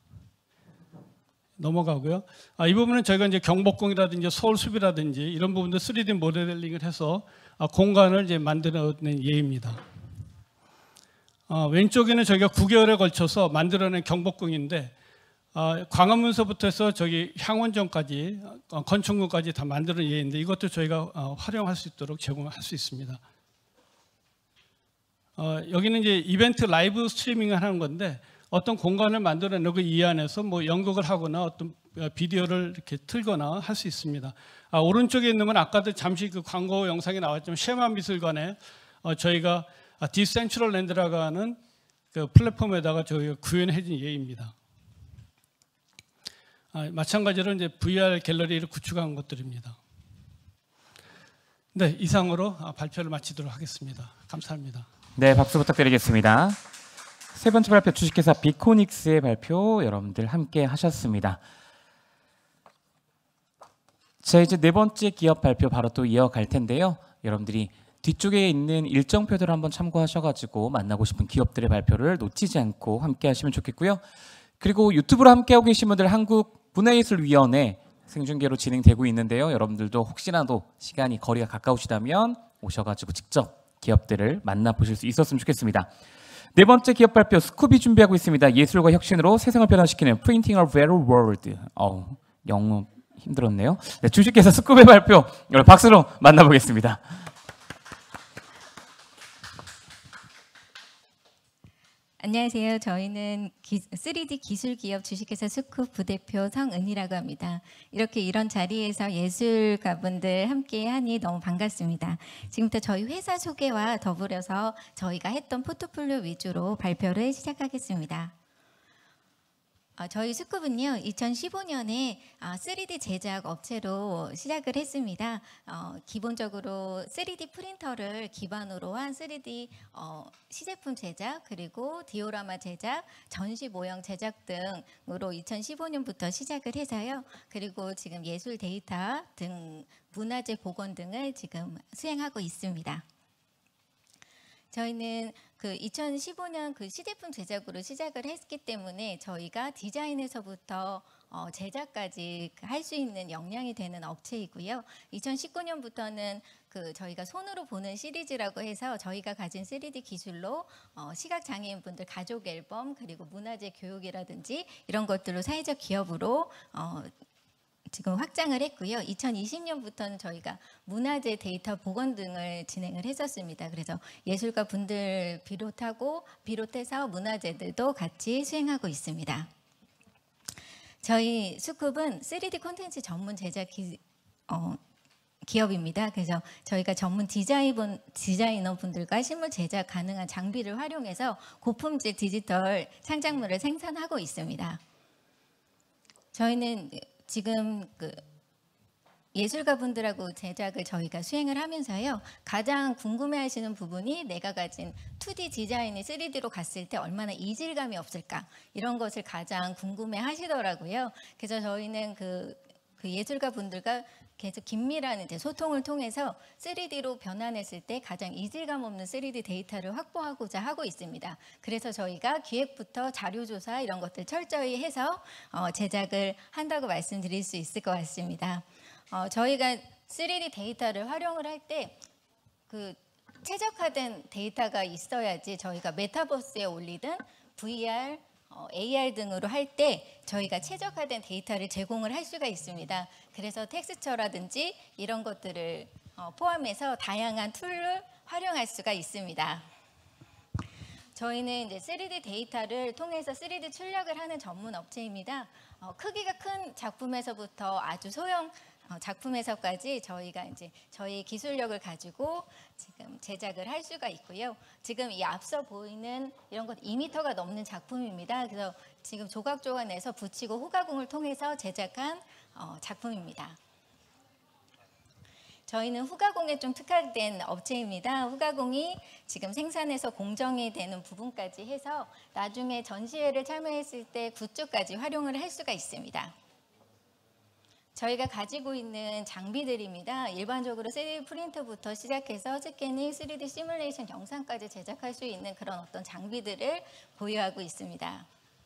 넘어가고요. 아, 이 부분은 저희가 이제 경복궁이라든지 서울숲이라든지 이런 부분도 쓰리디 모델링을 해서 아, 공간을 이제 만들어낸 예입니다. 아, 왼쪽에는 저희가 구 개월에 걸쳐서 만들어낸 경복궁인데 아, 광화문서부터 해서 저기 향원전까지 어, 건축물까지 다 만드는 예인데 이것도 저희가 어, 활용할 수 있도록 제공할 수 있습니다. 어, 여기는 이제 이벤트 라이브 스트리밍을 하는 건데 어떤 공간을 만들어내고 이 안에서 뭐 연극을 하거나 어떤 비디오를 이렇게 틀거나 할 수 있습니다. 아, 오른쪽에 있는 건 아까도 잠시 그 광고 영상에 나왔지만 쉐마 미술관에 어, 저희가 아, 디센츄럴랜드라고 하는 그 플랫폼에다가 저희가 구현해진 예입니다. 아, 마찬가지로 이제 브이알 갤러리를 구축한 것들입니다. 네, 이상으로 아, 발표를 마치도록 하겠습니다. 감사합니다. 네, 박수 부탁드리겠습니다. 세 번째 발표 주식회사 비코닉스의 발표 여러분들 함께 하셨습니다. 자, 이제 네 번째 기업 발표 바로 또 이어갈 텐데요. 여러분들이 뒤쪽에 있는 일정표들을 한번 참고하셔가지고 만나고 싶은 기업들의 발표를 놓치지 않고 함께 하시면 좋겠고요. 그리고 유튜브로 함께하고 계신 분들 한국문화예술위원회 생중계로 진행되고 있는데요. 여러분들도 혹시라도 시간이 거리가 가까우시다면 오셔가지고 직접 기업들을 만나보실 수 있었으면 좋겠습니다. 네 번째 기업 발표 스쿠비 준비하고 있습니다. 예술과 혁신으로 세상을 변화시키는 Printing a Better World. 어, 영어 힘들었네요. 네, 주식회사 스쿠비의 발표 여러분 박수로 만나보겠습니다. 안녕하세요. 저희는 기, 쓰리디 기술기업 주식회사 스쿱 부대표 성은희라고 합니다. 이렇게 이런 자리에서 예술가분들 함께하니 너무 반갑습니다. 지금부터 저희 회사 소개와 더불어서 저희가 했던 포트폴리오 위주로 발표를 시작하겠습니다. 아, 저희 스쿱은요 이천십오 년에 아, 쓰리디 제작 업체로 시작을 했습니다. 어, 기본적으로 쓰리디 프린터를 기반으로 한 쓰리디 어, 시제품 제작 그리고 디오라마 제작, 전시 모형 제작 등으로 이천십오 년부터 시작을 해서요. 그리고 지금 예술 데이터 등 문화재 복원 등을 지금 수행하고 있습니다. 저희는 그 이천십오 년 그 시제품 제작으로 시작을 했기 때문에 저희가 디자인에서부터 어 제작까지 할 수 있는 역량이 되는 업체이고요. 이천십구 년부터는 그 저희가 손으로 보는 시리즈라고 해서 저희가 가진 쓰리디 기술로 어 시각 장애인 분들 가족 앨범 그리고 문화재 교육이라든지 이런 것들로 사회적 기업으로 어 지금 확장을 했고요. 이천이십 년부터는 저희가 문화재 데이터 복원 등을 진행을 했었습니다. 그래서 예술가 분들 비롯하고 비롯해서 문화재들도 같이 수행하고 있습니다. 저희 스쿱은 쓰리디 콘텐츠 전문 제작 기, 어, 기업입니다. 그래서 저희가 전문 디자인, 디자이너 분들과 실물 제작 가능한 장비를 활용해서 고품질 디지털 창작물을 생산하고 있습니다. 저희는 지금 그 예술가 분들하고 제작을 저희가 수행을 하면서요. 가장 궁금해하시는 부분이 내가 가진 투디 디자인이 쓰리디로 갔을 때 얼마나 이질감이 없을까 이런 것을 가장 궁금해하시더라고요. 그래서 저희는 그, 그 예술가 분들과 계속 긴밀한 이제 소통을 통해서 쓰리디로 변환했을 때 가장 이질감 없는 쓰리디 데이터를 확보하고자 하고 있습니다. 그래서 저희가 기획부터 자료조사 이런 것들 철저히 해서 어, 제작을 한다고 말씀드릴 수 있을 것 같습니다. 어, 저희가 쓰리디 데이터를 활용을 할 때 그 최적화된 데이터가 있어야지 저희가 메타버스에 올리든 브이알 어, 에이알 등으로 할 때 저희가 최적화된 데이터를 제공을 할 수가 있습니다. 그래서 텍스처라든지 이런 것들을 어, 포함해서 다양한 툴을 활용할 수가 있습니다. 저희는 이제 쓰리디 데이터를 통해서 쓰리디 출력을 하는 전문 업체입니다. 어, 크기가 큰 작품에서부터 아주 소형 어, 작품에서까지 저희가 이제 저희 기술력을 가지고 지금 제작을 할 수가 있고요. 지금 이 앞서 보이는 이런 것 이 미터가 넘는 작품입니다. 그래서 지금 조각조각 내서 붙이고 후가공을 통해서 제작한 어, 작품입니다. 저희는 후가공에 좀 특화된 업체입니다. 후가공이 지금 생산해서 공정이 되는 부분까지 해서 나중에 전시회를 참여했을 때 굿즈까지 활용을 할 수가 있습니다. 저희가 가지고 있는 장비들입니다. 일반적으로 쓰리디 프린터부터 시작해서 스캐닝, 쓰리디 시뮬레이션 영상까지 제작할 수 있는 그런 어떤 장비들을 보유하고 있습니다.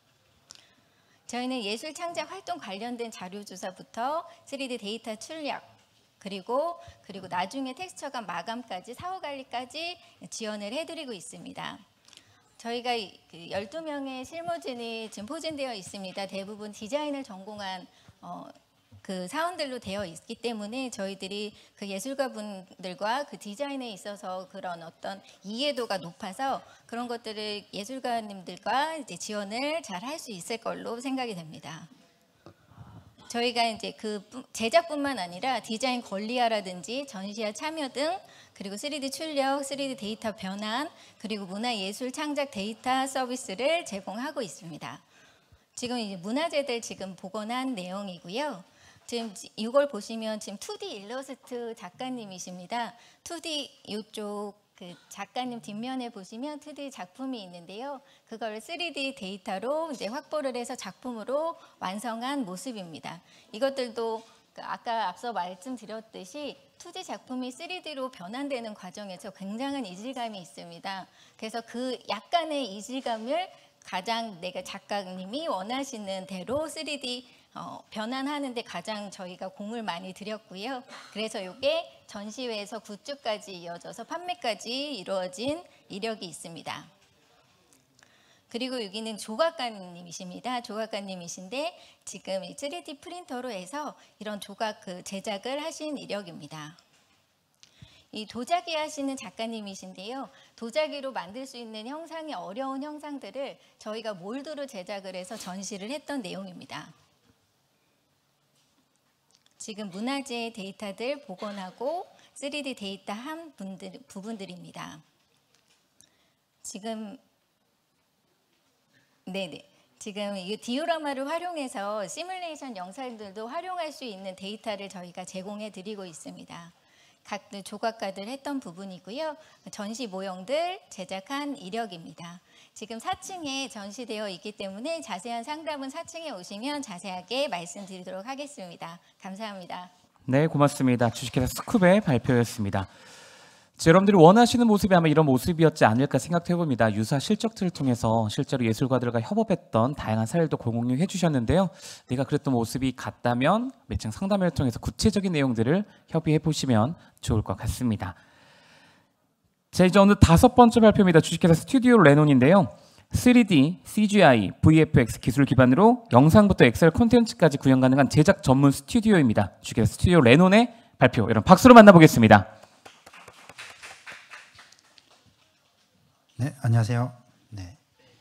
저희는 예술 창작 활동 관련된 자료 조사부터 쓰리디 데이터 출력, 그리고 그리고 나중에 텍스처가 마감까지 사후 관리까지 지원을 해드리고 있습니다. 저희가 열두 명의 실무진이 지금 포진되어 있습니다. 대부분 디자인을 전공한 어, 그 사원들로 되어 있기 때문에 저희들이 그 예술가분들과 그 디자인에 있어서 그런 어떤 이해도가 높아서 그런 것들을 예술가님들과 이제 지원을 잘 할 수 있을 걸로 생각이 됩니다. 저희가 이제 그 제작뿐만 아니라 디자인 권리화라든지 전시와 참여 등 그리고 쓰리디 출력, 쓰리디 데이터 변환 그리고 문화예술 창작 데이터 서비스를 제공하고 있습니다. 지금 이제 문화재들 지금 복원한 내용이고요. 지금 이걸 보시면 지금 투디 일러스트 작가님이십니다. 투디 이쪽 그 작가님 뒷면에 보시면 투디 작품이 있는데요. 그걸 쓰리디 데이터로 이제 확보를 해서 작품으로 완성한 모습입니다. 이것들도 아까 앞서 말씀드렸듯이 투디 작품이 쓰리디로 변환되는 과정에서 굉장한 이질감이 있습니다. 그래서 그 약간의 이질감을 가장 내가 작가님이 원하시는 대로 쓰리디 어, 변환하는데 가장 저희가 공을 많이 들였고요. 그래서 이게 전시회에서 굿즈까지 이어져서 판매까지 이루어진 이력이 있습니다. 그리고 여기는 조각가님이십니다. 조각가님이신데 지금 이 쓰리디 프린터로 해서 이런 조각 그 제작을 하신 이력입니다. 이 도자기 하시는 작가님이신데요. 도자기로 만들 수 있는 형상이 어려운 형상들을 저희가 몰드로 제작을 해서 전시를 했던 내용입니다. 지금 문화재 데이터들 복원하고 쓰리디 데이터 한 분들, 부분들입니다. 지금 네네. 지금 이 디오라마를 활용해서 시뮬레이션 영상들도 활용할 수 있는 데이터를 저희가 제공해 드리고 있습니다. 각 조각가들 했던 부분이고요. 전시 모형들 제작한 이력입니다. 지금 사 층에 전시되어 있기 때문에 자세한 상담은 사 층에 오시면 자세하게 말씀드리도록 하겠습니다. 감사합니다. 네, 고맙습니다. 주식회사 스쿱의 발표였습니다. 자, 여러분들이 원하시는 모습이 아마 이런 모습이었지 않을까 생각해봅니다. 유사 실적들을 통해서 실제로 예술가들과 협업했던 다양한 사례도 공유해 주셨는데요. 내가 그랬던 모습이 같다면 매칭 상담회를 통해서 구체적인 내용들을 협의해 보시면 좋을 것 같습니다. 자, 이제 오늘 다섯 번째 발표입니다. 주식회사 스튜디오 레논인데요. 쓰리디, 씨지아이, 브이에프엑스 기술 기반으로 영상부터 엑셀 콘텐츠까지 구현 가능한 제작 전문 스튜디오입니다. 주식회사 스튜디오 레논의 발표, 여러분 박수로 만나보겠습니다. 네, 안녕하세요. 네.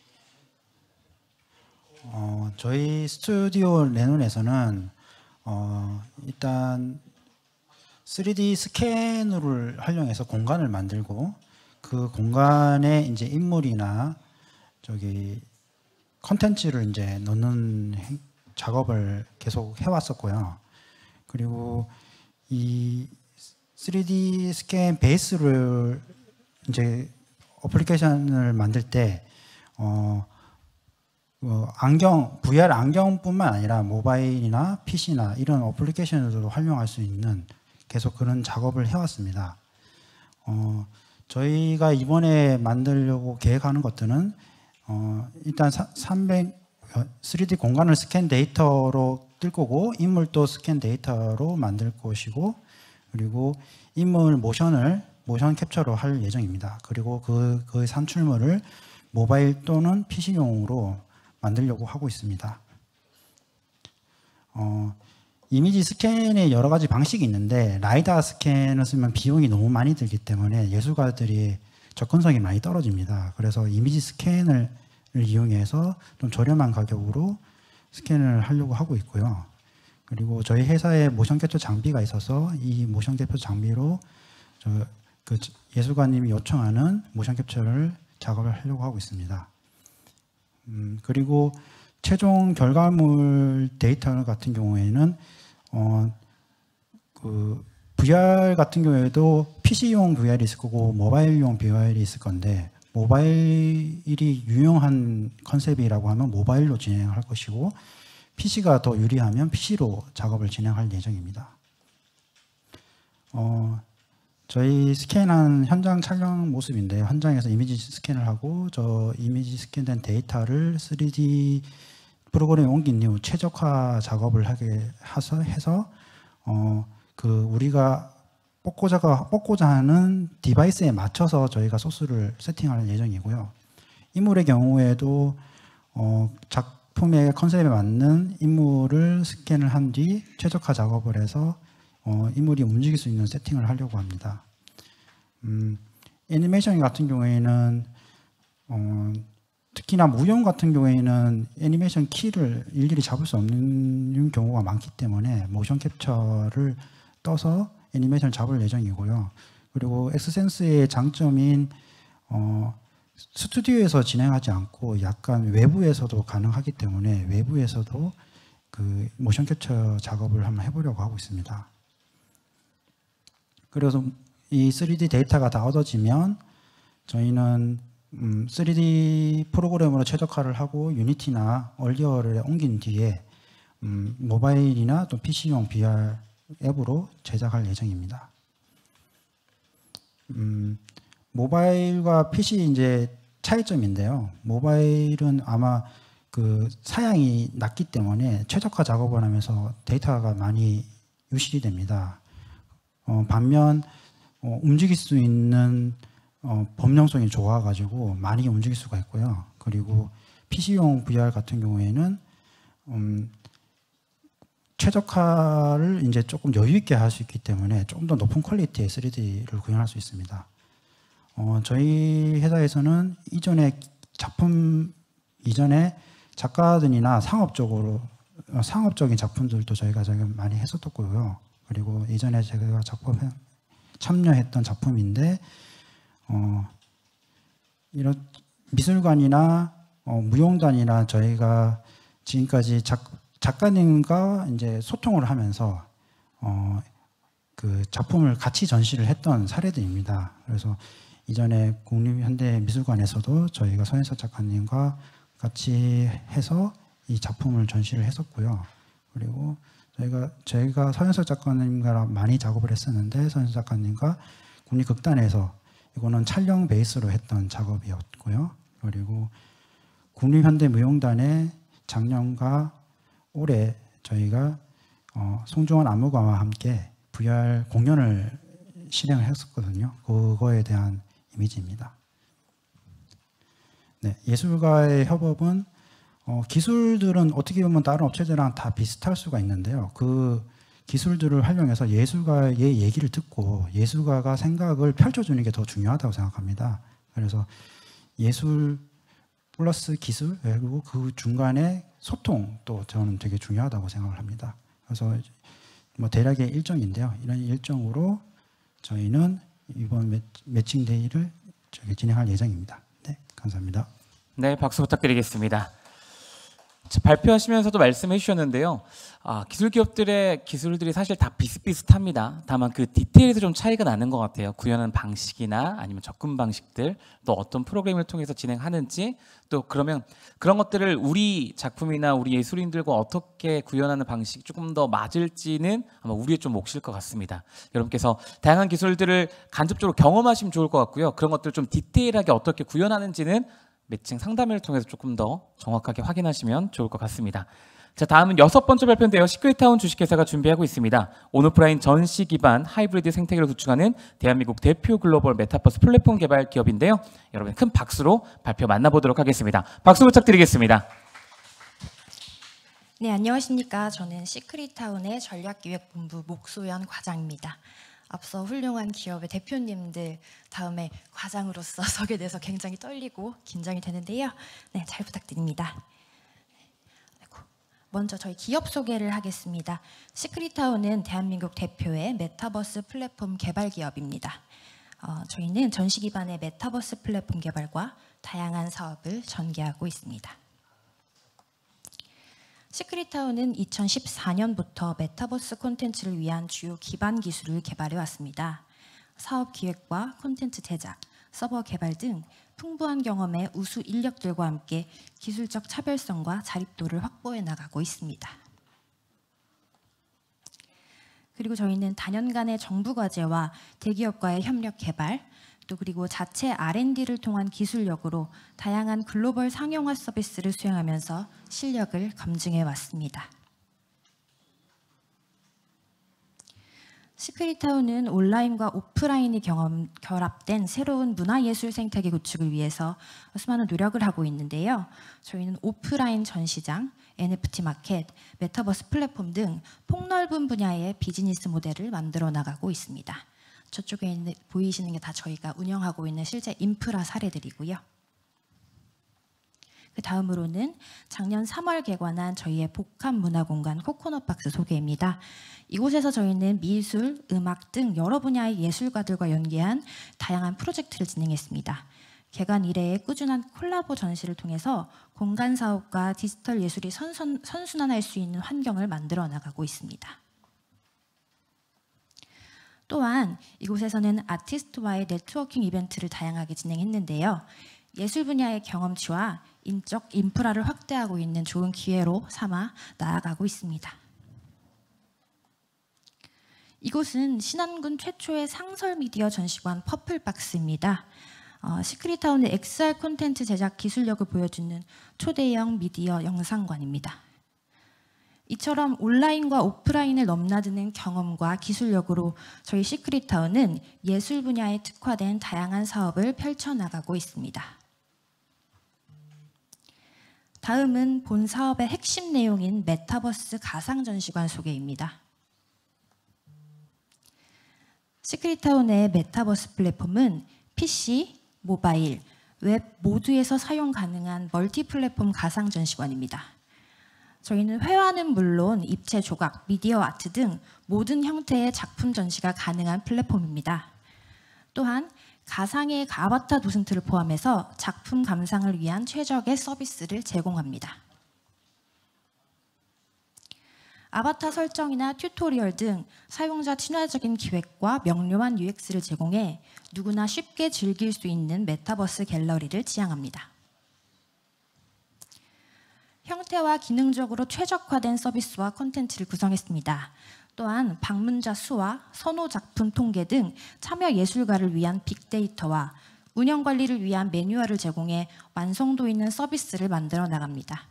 어, 저희 스튜디오 레논에서는 어, 일단 쓰리디 스캐너를 활용해서 공간을 만들고 그 공간에 이제 인물이나 저기 컨텐츠를 이제 넣는 행, 작업을 계속 해왔었고요. 그리고 이 쓰리디 스캔 베이스를 이제 어플리케이션을 만들 때 어, 어, 안경, 브이알 안경뿐만 아니라 모바일이나 피시나 이런 어플리케이션으로도 활용할 수 있는 계속 그런 작업을 해왔습니다. 어, 저희가 이번에 만들려고 계획하는 것들은 어, 일단 삼백, 쓰리디 공간을 스캔 데이터로 뜰 거고 인물도 스캔 데이터로 만들 것이고 그리고 인물 모션을 모션 캡처로 할 예정입니다. 그리고 그, 그 산출물을 모바일 또는 피시용으로 만들려고 하고 있습니다. 어, 이미지 스캔에 여러 가지 방식이 있는데 라이다 스캔을 쓰면 비용이 너무 많이 들기 때문에 예술가들이 접근성이 많이 떨어집니다. 그래서 이미지 스캔을 이용해서 좀 저렴한 가격으로 스캔을 하려고 하고 있고요. 그리고 저희 회사에 모션 캡처 장비가 있어서 이 모션 캡처 장비로 저 그 예술가님이 요청하는 모션 캡처를 작업을 하려고 하고 있습니다. 음, 그리고 최종 결과물 데이터 같은 경우에는 어, 그 브이알 같은 경우에도 피씨용 브이알이 있을 거고 모바일용 브이알이 있을 건데 모바일이 유용한 컨셉이라고 하면 모바일로 진행할 것이고 피씨가 더 유리하면 피씨로 작업을 진행할 예정입니다. 어, 저희 스캔한 현장 촬영 모습인데요. 현장에서 이미지 스캔을 하고 저 이미지 스캔된 데이터를 쓰리디 프로그램에 옮긴 이후 최적화 작업을 하게 해서, 해서 어, 그 우리가 뽑고자, 뽑고자 하는 디바이스에 맞춰서 저희가 소스를 세팅할 예정이고요. 인물의 경우에도 어, 작품의 컨셉에 맞는 인물을 스캔을 한 뒤 최적화 작업을 해서 어, 인물이 움직일 수 있는 세팅을 하려고 합니다. 음, 애니메이션 같은 경우에는 어, 특히나 무용 같은 경우에는 애니메이션 키를 일일이 잡을 수 없는 경우가 많기 때문에 모션 캡처를 떠서 애니메이션을 잡을 예정이고요. 그리고 엑스센스의 장점인 어, 스튜디오에서 진행하지 않고 약간 외부에서도 가능하기 때문에 외부에서도 그 모션 캡처 작업을 한번 해보려고 하고 있습니다. 그래서 이 쓰리디 데이터가 다 얻어지면 저희는 음, 쓰리디 프로그램으로 최적화를 하고 유니티나 얼리어를 옮긴 뒤에 음, 모바일이나 또 피씨용 브이알 앱으로 제작할 예정입니다. 음, 모바일과 피씨 이제 차이점인데요. 모바일은 아마 그 사양이 낮기 때문에 최적화 작업을 하면서 데이터가 많이 유실이 됩니다. 어, 반면 어, 움직일 수 있는 어, 범용성이 좋아가지고 많이 움직일 수가 있고요. 그리고 피씨용 브이알 같은 경우에는 음, 최적화를 이제 조금 여유 있게 할 수 있기 때문에 조금 더 높은 퀄리티의 쓰리디를 구현할 수 있습니다. 어, 저희 회사에서는 이전에 작품 이전에 작가들이나 상업적으로 어, 상업적인 작품들도 저희가 지금 많이 했었고요. 그리고 이전에 제가 작품에 참여했던 작품인데 어, 이런 미술관이나 어, 무용단이나 저희가 지금까지 작, 작가님과 이제 소통을 하면서 어, 그 작품을 같이 전시를 했던 사례들입니다. 그래서 이전에 국립현대미술관에서도 저희가 손혜석 작가님과 같이 해서 이 작품을 전시를 했었고요. 그리고 저희가 저희가 손혜석 작가님과 많이 작업을 했었는데 손혜석 작가님과 국립극단에서 이거는 촬영 베이스로 했던 작업이었고요. 그리고 국립현대무용단의 작년과 올해 저희가 어, 송중원 안무가와 함께 브이알 공연을 실행을 했었거든요. 그거에 대한 이미지입니다. 네, 예술가의 협업은 어, 기술들은 어떻게 보면 다른 업체들이랑 다 비슷할 수가 있는데요. 그 기술들을 활용해서 예술가의 얘기를 듣고 예술가가 생각을 펼쳐주는 게 더 중요하다고 생각합니다. 그래서 예술 플러스 기술 그리고 그 중간에 소통도 저는 되게 중요하다고 생각을 합니다. 그래서 뭐 대략의 일정인데요. 이런 일정으로 저희는 이번 매, 매칭 데이를 저기 진행할 예정입니다. 네, 감사합니다. 네, 박수 부탁드리겠습니다. 발표하시면서도 말씀해 주셨는데요. 아, 기술 기업들의 기술들이 사실 다 비슷비슷합니다. 다만 그 디테일에서 좀 차이가 나는 것 같아요. 구현하는 방식이나 아니면 접근 방식들, 또 어떤 프로그램을 통해서 진행하는지, 또 그러면 그런 것들을 우리 작품이나 우리 예술인들과 어떻게 구현하는 방식이 조금 더 맞을지는 아마 우리의 좀 몫일 것 같습니다. 여러분께서 다양한 기술들을 간접적으로 경험하시면 좋을 것 같고요. 그런 것들을 좀 디테일하게 어떻게 구현하는지는 매칭 상담을 통해서 조금 더 정확하게 확인하시면 좋을 것 같습니다. 자, 다음은 여섯 번째 발표인데요. 시크릿타운 주식회사가 준비하고 있습니다. 온오프라인 전시 기반 하이브리드 생태계를 구축하는 대한민국 대표 글로벌 메타버스 플랫폼 개발 기업인데요. 여러분 큰 박수로 발표 만나보도록 하겠습니다. 박수 부탁드리겠습니다. 네, 안녕하십니까. 저는 시크릿타운의 전략기획본부 목소연 과장입니다. 앞서 훌륭한 기업의 대표님들 다음에 과장으로서 서게 돼서 굉장히 떨리고 긴장이 되는데요. 네, 잘 부탁드립니다. 먼저 저희 기업 소개를 하겠습니다. 시크릿타운은 대한민국 대표의 메타버스 플랫폼 개발 기업입니다. 어, 저희는 전시 기반의 메타버스 플랫폼 개발과 다양한 사업을 전개하고 있습니다. 시크릿타운은 이천십사 년부터 메타버스 콘텐츠를 위한 주요 기반 기술을 개발해 왔습니다. 사업 기획과 콘텐츠 제작, 서버 개발 등 풍부한 경험의 우수 인력들과 함께 기술적 차별성과 자립도를 확보해 나가고 있습니다. 그리고 저희는 다년간의 정부 과제와 대기업과의 협력 개발, 또 그리고 자체 알 앤 디를 통한 기술력으로 다양한 글로벌 상용화 서비스를 수행하면서 실력을 검증해 왔습니다. 시크릿타운은 온라인과 오프라인이 경험, 결합된 새로운 문화예술 생태계 구축을 위해서 수많은 노력을 하고 있는데요. 저희는 오프라인 전시장, 엔 에프 티 마켓, 메타버스 플랫폼 등 폭넓은 분야의 비즈니스 모델을 만들어 나가고 있습니다. 저쪽에 있는, 보이시는 게 다 저희가 운영하고 있는 실제 인프라 사례들이고요. 그 다음으로는 작년 삼월 개관한 저희의 복합 문화공간 코코넛 박스 소개입니다. 이곳에서 저희는 미술, 음악 등 여러 분야의 예술가들과 연계한 다양한 프로젝트를 진행했습니다. 개관 이래의 꾸준한 콜라보 전시를 통해서 공간 사업과 디지털 예술이 선선, 선순환할 수 있는 환경을 만들어 나가고 있습니다. 또한 이곳에서는 아티스트와의 네트워킹 이벤트를 다양하게 진행했는데요. 예술 분야의 경험치와 인적 인프라를 확대하고 있는 좋은 기회로 삼아 나아가고 있습니다. 이곳은 신안군 최초의 상설 미디어 전시관 퍼플박스입니다. 어, 시크릿타운의 엑스 알 콘텐츠 제작 기술력을 보여주는 초대형 미디어 영상관입니다. 이처럼 온라인과 오프라인을 넘나드는 경험과 기술력으로 저희 시크릿타운은 예술 분야에 특화된 다양한 사업을 펼쳐나가고 있습니다. 다음은 본 사업의 핵심 내용인 메타버스 가상전시관 소개입니다. 시크릿타운의 메타버스 플랫폼은 피씨, 모바일, 웹 모두에서 사용 가능한 멀티 플랫폼 가상전시관입니다. 저희는 회화는 물론 입체 조각, 미디어 아트 등 모든 형태의 작품 전시가 가능한 플랫폼입니다. 또한 가상의 아바타 도슨트를 포함해서 작품 감상을 위한 최적의 서비스를 제공합니다. 아바타 설정이나 튜토리얼 등 사용자 친화적인 기획과 명료한 유 엑스를 제공해 누구나 쉽게 즐길 수 있는 메타버스 갤러리를 지향합니다. 형태와 기능적으로 최적화된 서비스와 콘텐츠를 구성했습니다. 또한 방문자 수와 선호 작품 통계 등 참여 예술가를 위한 빅데이터와 운영 관리를 위한 매뉴얼을 제공해 완성도 있는 서비스를 만들어 나갑니다.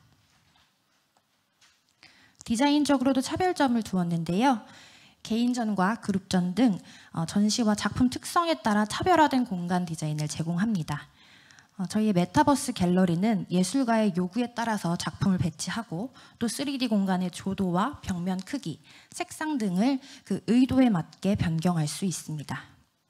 디자인적으로도 차별점을 두었는데요. 개인전과 그룹전 등 전시와 작품 특성에 따라 차별화된 공간 디자인을 제공합니다. 저희의 메타버스 갤러리는 예술가의 요구에 따라서 작품을 배치하고 또 쓰리디 공간의 조도와 벽면 크기, 색상 등을 그 의도에 맞게 변경할 수 있습니다.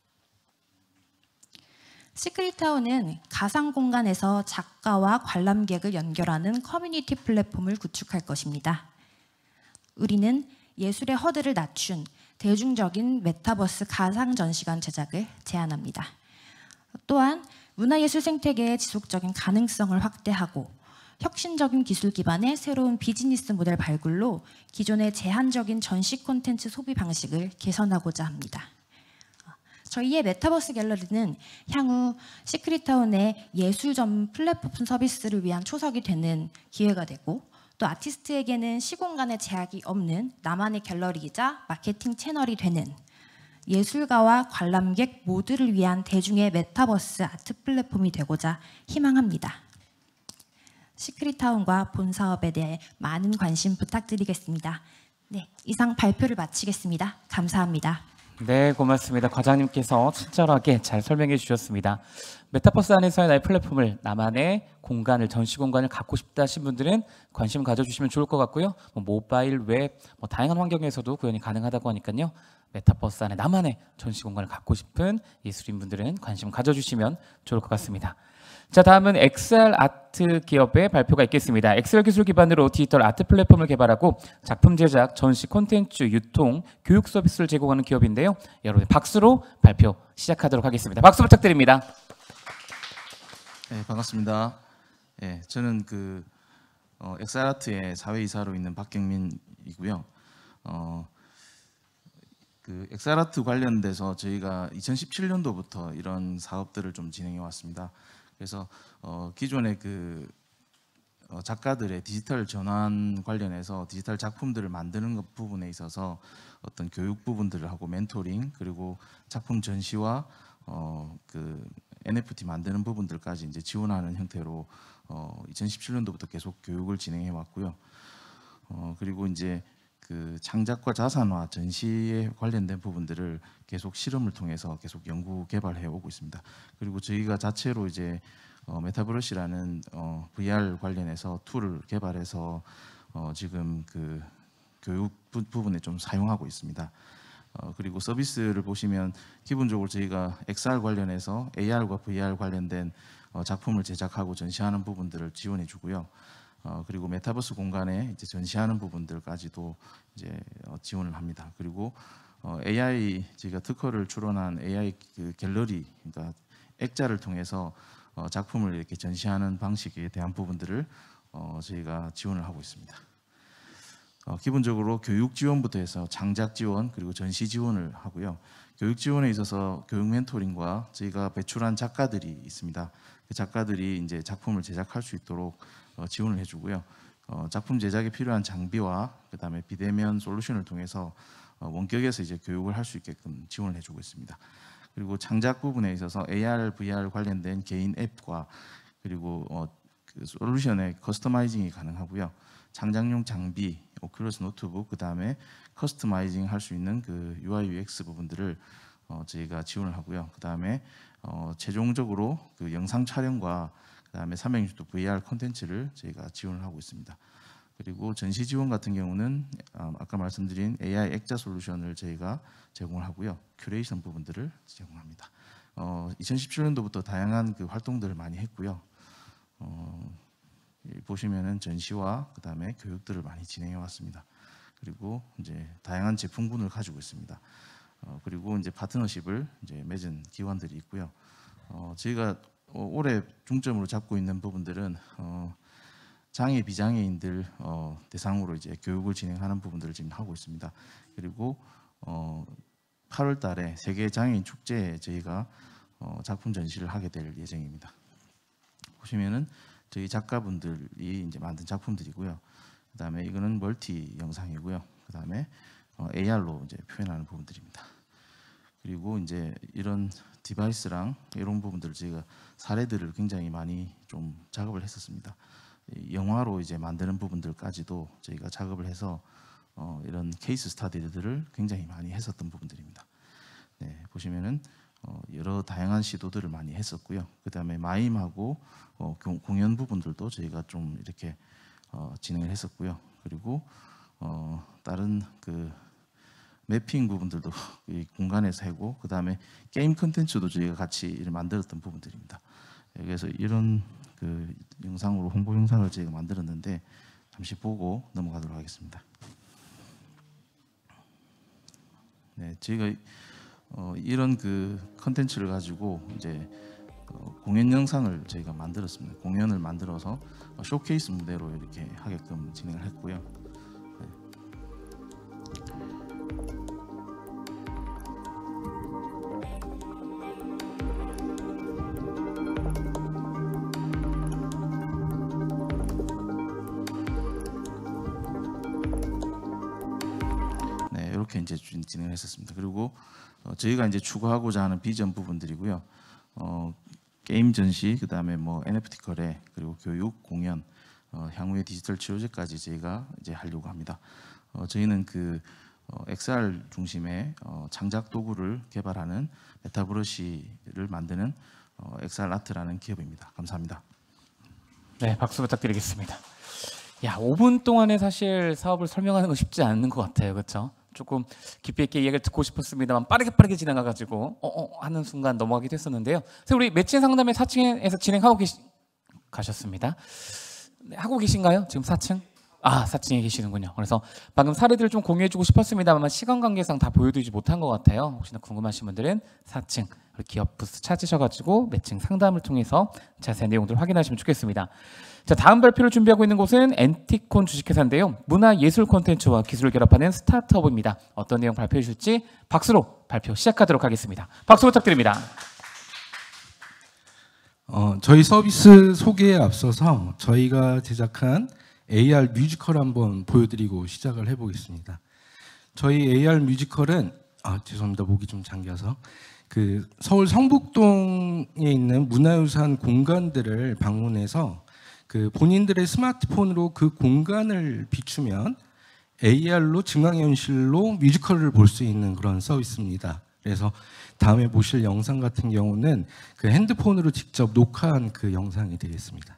시크릿타운은 가상 공간에서 작가와 관람객을 연결하는 커뮤니티 플랫폼을 구축할 것입니다. 우리는 예술의 허들을 낮춘 대중적인 메타버스 가상 전시관 제작을 제안합니다. 또한 문화예술 생태계의 지속적인 가능성을 확대하고 혁신적인 기술 기반의 새로운 비즈니스 모델 발굴로 기존의 제한적인 전시 콘텐츠 소비 방식을 개선하고자 합니다. 저희의 메타버스 갤러리는 향후 시크릿타운의 예술 전문 플랫폼 서비스를 위한 초석이 되는 기회가 되고 또 아티스트에게는 시공간의 제약이 없는 나만의 갤러리이자 마케팅 채널이 되는 예술가와 관람객 모두를 위한 대중의 메타버스 아트 플랫폼이 되고자 희망합니다. 시크릿타운과 본 사업에 대해 많은 관심 부탁드리겠습니다. 네, 이상 발표를 마치겠습니다. 감사합니다. 네, 고맙습니다. 과장님께서 친절하게 잘 설명해 주셨습니다. 메타버스 안에서의 나의 플랫폼을, 나만의 공간을, 전시 공간을 갖고 싶다 하신 분들은 관심 가져주시면 좋을 것 같고요. 뭐 모바일, 웹, 뭐 다양한 환경에서도 구현이 가능하다고 하니까요. 메타버스 안에 나만의 전시 공간을 갖고 싶은 예술인 분들은 관심 가져주시면 좋을 것 같습니다. 자, 다음은 엑스알 아트 기업의 발표가 있겠습니다. 엑스알 기술 기반으로 디지털 아트 플랫폼을 개발하고 작품 제작, 전시 콘텐츠, 유통, 교육 서비스를 제공하는 기업인데요. 여러분 박수로 발표 시작하도록 하겠습니다. 박수 부탁드립니다. 네, 반갑습니다. 네, 저는 그 어, 엑스알 아트의 사회이사로 있는 박경민이고요. 어, 그 엑스알 아트 관련돼서 저희가 이천십칠 년도부터 이런 사업들을 좀 진행해 왔습니다. 그래서 어, 기존의 그 어, 작가들의 디지털 전환 관련해서 디지털 작품들을 만드는 것 부분에 있어서 어떤 교육 부분들을 하고 멘토링, 그리고 작품 전시와 어, 그 엔에프티 만드는 부분들까지 이제 지원하는 형태로 어, 이천십칠 년도부터 계속 교육을 진행해 왔고요. 어, 그리고 이제 그 창작과 자산화, 전시에 관련된 부분들을 계속 실험을 통해서 계속 연구 개발해 오고 있습니다. 그리고 저희가 자체로 이제 어, 메타브러시라는 어, 브이알 관련해서 툴을 개발해서 어, 지금 그 교육 부, 부분에 좀 사용하고 있습니다. 어, 그리고 서비스를 보시면 기본적으로 저희가 엑스알 관련해서 에이알과 브이알 관련된 어, 작품을 제작하고 전시하는 부분들을 지원해 주고요. 어, 그리고 메타버스 공간에 이제 전시하는 부분들까지도 이제 어, 지원을 합니다. 그리고 어, 에이아이 저희가 특허를 출원한 에이아이 그 갤러리, 그러니까 액자를 통해서 어, 작품을 이렇게 전시하는 방식에 대한 부분들을 어, 저희가 지원을 하고 있습니다. 어, 기본적으로 교육 지원부터 해서 창작 지원, 그리고 전시 지원을 하고요. 교육 지원에 있어서 교육 멘토링과 저희가 배출한 작가들이 있습니다. 그 작가들이 이제 작품을 제작할 수 있도록 어, 지원을 해주고요. 어, 작품 제작에 필요한 장비와 그다음에 비대면 솔루션을 통해서 어, 원격에서 이제 교육을 할 수 있게끔 지원을 해주고 있습니다. 그리고 창작 부분에 있어서 에이알, 브이알 관련된 개인 앱과 그리고 어, 그 솔루션의 커스터마이징이 가능하고요. 창작용 장비, 오큘러스 노트북, 그다음에 커스터마이징 할 수 있는 그 유아이 유엑스 부분들을 어, 저희가 지원을 하고요. 그다음에 어, 최종적으로 그 영상 촬영과 그다음에 삼백육십 도 브이알 콘텐츠를 저희가 지원을 하고 있습니다. 그리고 전시 지원 같은 경우는 아까 말씀드린 에이아이 액자 솔루션을 저희가 제공을 하고요. 큐레이션 부분들을 제공합니다. 어, 이천십칠 년도부터 다양한 그 활동들을 많이 했고요. 어, 보시면은 전시와 그다음에 교육들을 많이 진행해 왔습니다. 그리고 이제 다양한 제품군을 가지고 있습니다. 어, 그리고 이제 파트너십을 이제 맺은 기관들이 있고요. 어, 저희가 어, 올해 중점으로 잡고 있는 부분들은 어, 장애 비장애인들 어, 대상으로 이제 교육을 진행하는 부분들을 지금 하고 있습니다. 그리고 어, 팔월 달에 세계 장애인 축제에 저희가 어, 작품 전시를 하게 될 예정입니다. 보시면은 저희 작가분들이 이제 만든 작품들이고요. 그다음에 이거는 멀티 영상이고요. 그다음에 어, 에이알로 이제 표현하는 부분들입니다. 그리고 이제 이런 디바이스랑 이런 부분들을 저희가 사례들을 굉장히 많이 좀 작업을 했었습니다. 영화로 이제 만드는 부분들까지도 저희가 작업을 해서 어, 이런 케이스 스타디들을 굉장히 많이 했었던 부분들입니다. 네, 보시면은 어, 여러 다양한 시도들을 많이 했었고요. 그다음에 마임하고 어, 공연 부분들도 저희가 좀 이렇게 어, 진행을 했었고요. 그리고 어, 다른 그 매핑 부분들도 이 공간에서 하고, 그다음에 게임 컨텐츠도 저희가 같이 만들었던 부분들입니다. 그래서 이런 그 영상으로 홍보 영상을 저희가 만들었는데 잠시 보고 넘어가도록 하겠습니다. 네, 저희가 어, 이런 그 컨텐츠를 가지고 이제 어, 공연 영상을 저희가 만들었습니다. 공연을 만들어서 어, 쇼케이스 무대로 이렇게 하게끔 진행을 했고요. 네. 네, 이렇게 이제 진행을 했었습니다. 그리고 어, 저희가 이제 추구하고자 하는 비전 부분들이고요. 어, 게임 전시, 그다음에 뭐 엔에프티 거래, 그리고 교육, 공연, 어, 향후에 디지털 치료제까지 저희가 이제 하려고 합니다. 어, 저희는 그 어, 엑스알 중심의 어, 장작 도구를 개발하는 메타브러쉬를 만드는 어, 엑스알 아트라는 기업입니다. 감사합니다. 네, 박수 부탁드리겠습니다. 야, 오 분 동안에 사실 사업을 설명하는 거 쉽지 않은 것 같아요, 그렇죠? 조금 깊이 있게 이야기를 듣고 싶었습니다만 빠르게 빠르게 지나가가지고 어어 하는 순간 넘어가기도 했었는데요. 그래서 우리 매칭 상담의 사 층에서 진행하고 계시 가셨습니다. 네, 하고 계신가요? 지금 사 층? 아, 사 층에 계시는군요. 그래서 방금 사례들을 좀 공유해주고 싶었습니다만 시간 관계상 다 보여드리지 못한 것 같아요. 혹시나 궁금하신 분들은 사 층 우리 기업 부스 찾으셔가지고 매칭 상담을 통해서 자세한 내용들을 확인하시면 좋겠습니다. 자, 다음 발표를 준비하고 있는 곳은 엔티콘 주식회사인데요. 문화예술 콘텐츠와 기술을 결합하는 스타트업입니다. 어떤 내용 발표해 주실지 박수로 발표 시작하도록 하겠습니다. 박수 부탁드립니다. 어, 저희 서비스 소개에 앞서서 저희가 제작한 에이알 뮤지컬 한번 보여드리고 시작을 해보겠습니다. 저희 에이알 뮤지컬은 아 죄송합니다, 목이 좀 잠겨서 그 서울 성북동에 있는 문화유산 공간들을 방문해서 그 본인들의 스마트폰으로 그 공간을 비추면 에이알로 증강현실로 뮤지컬을 볼 수 있는 그런 서비스입니다. 그래서 다음에 보실 영상 같은 경우는 그 핸드폰으로 직접 녹화한 그 영상이 되겠습니다.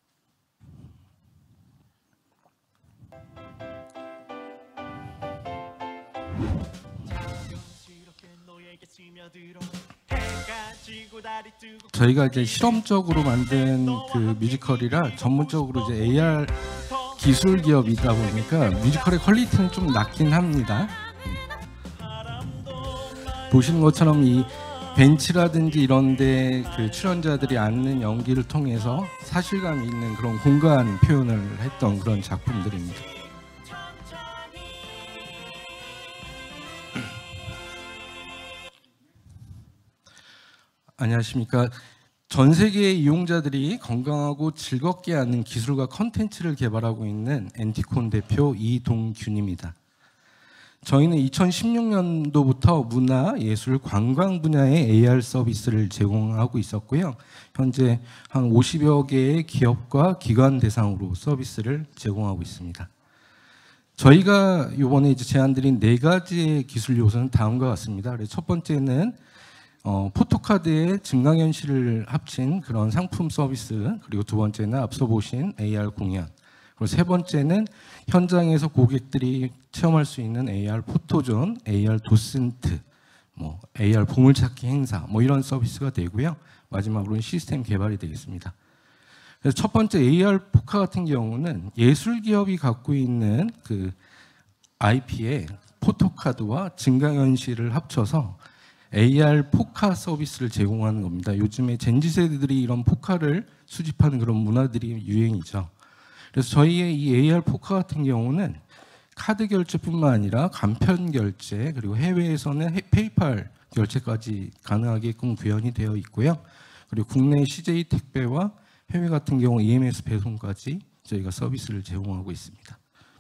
저희가 이제 실험적으로 만든 그 뮤지컬이라 전문적으로 이제 에이알 기술 기업이다 보니까 뮤지컬의 퀄리티는 좀 낮긴 합니다. 보시는 것처럼 이 벤치라든지 이런데 그 출연자들이 앉는 연기를 통해서 사실감 있는 그런 공간 표현을 했던 그런 작품들입니다. 안녕하십니까. 전 세계의 이용자들이 건강하고 즐겁게 하는 기술과 컨텐츠를 개발하고 있는 엔티콘 대표 이동균입니다. 저희는 이천십육 년도부터 문화, 예술, 관광 분야의 에이알 서비스를 제공하고 있었고요. 현재 한 오십여 개의 기업과 기관 대상으로 서비스를 제공하고 있습니다. 저희가 이번에 이제 제안드린 네 가지의 기술 요소는 다음과 같습니다. 그래서 첫 번째는 어, 포토카드에 증강현실을 합친 그런 상품 서비스, 그리고 두 번째는 앞서 보신 에이알 공연, 그리고 세 번째는 현장에서 고객들이 체험할 수 있는 에이알 포토존, 에이알 도슨트, 뭐 에이알 보물찾기 행사, 뭐 이런 서비스가 되고요. 마지막으로는 시스템 개발이 되겠습니다. 그래서 첫 번째 에이알 포카 같은 경우는 예술 기업이 갖고 있는 그 아이피에 포토카드와 증강현실을 합쳐서 에이알 포카 서비스를 제공하는 겁니다. 요즘에 젠지 세대들이 이런 포카를 수집하는 그런 문화들이 유행이죠. 그래서 저희의 이 에이알 포카 같은 경우는 카드 결제뿐만 아니라 간편 결제, 그리고 해외에서는 페이팔 결제까지 가능하게끔 구현이 되어 있고요. 그리고 국내 씨제이 택배와 해외 같은 경우 이엠에스 배송까지 저희가 서비스를 제공하고 있습니다.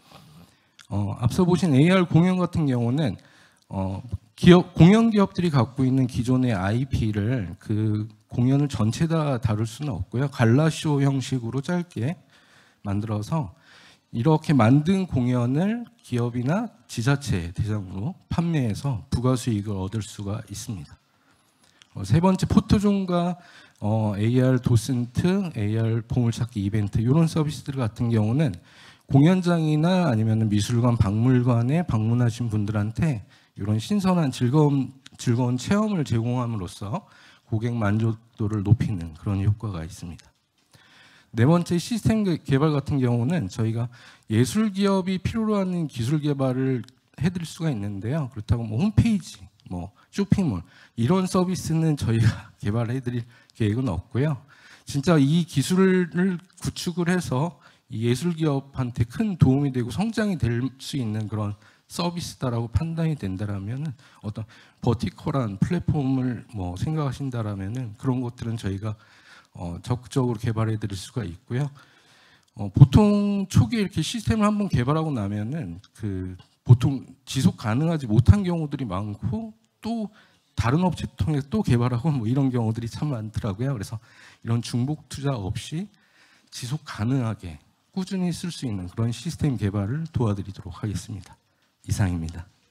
어, 앞서 보신 에이알 공연 같은 경우는 어, 기업, 공연 기업들이 갖고 있는 기존의 아이피를 그 공연을 전체 다 다룰 수는 없고요. 갈라쇼 형식으로 짧게 만들어서 이렇게 만든 공연을 기업이나 지자체 대상으로 판매해서 부가 수익을 얻을 수가 있습니다. 어, 세 번째 포토존과 어, 에이알 도슨트, 에이알 보물찾기 이벤트 이런 서비스들 같은 경우는 공연장이나 아니면 미술관, 박물관에 방문하신 분들한테 이런 신선한 즐거운 즐거운 체험을 제공함으로써 고객 만족도를 높이는 그런 효과가 있습니다. 네 번째 시스템 개발 같은 경우는 저희가 예술 기업이 필요로 하는 기술 개발을 해드릴 수가 있는데요. 그렇다고 뭐 홈페이지, 뭐 쇼핑몰 이런 서비스는 저희가 개발해드릴 계획은 없고요. 진짜 이 기술을 구축을 해서 이 예술 기업한테 큰 도움이 되고 성장이 될 수 있는 그런 서비스다라고 판단이 된다라면은 어떤 버티컬한 플랫폼을 뭐 생각하신다라면은 그런 것들은 저희가 어 적극적으로 개발해 드릴 수가 있고요. 어 보통 초기에 이렇게 시스템을 한번 개발하고 나면은 그 보통 지속 가능하지 못한 경우들이 많고 또 다른 업체 통해서 또 개발하고 뭐 이런 경우들이 참 많더라고요. 그래서 이런 중복 투자 없이 지속 가능하게 꾸준히 쓸 수 있는 그런 시스템 개발을 도와드리도록 하겠습니다. 이상입니다.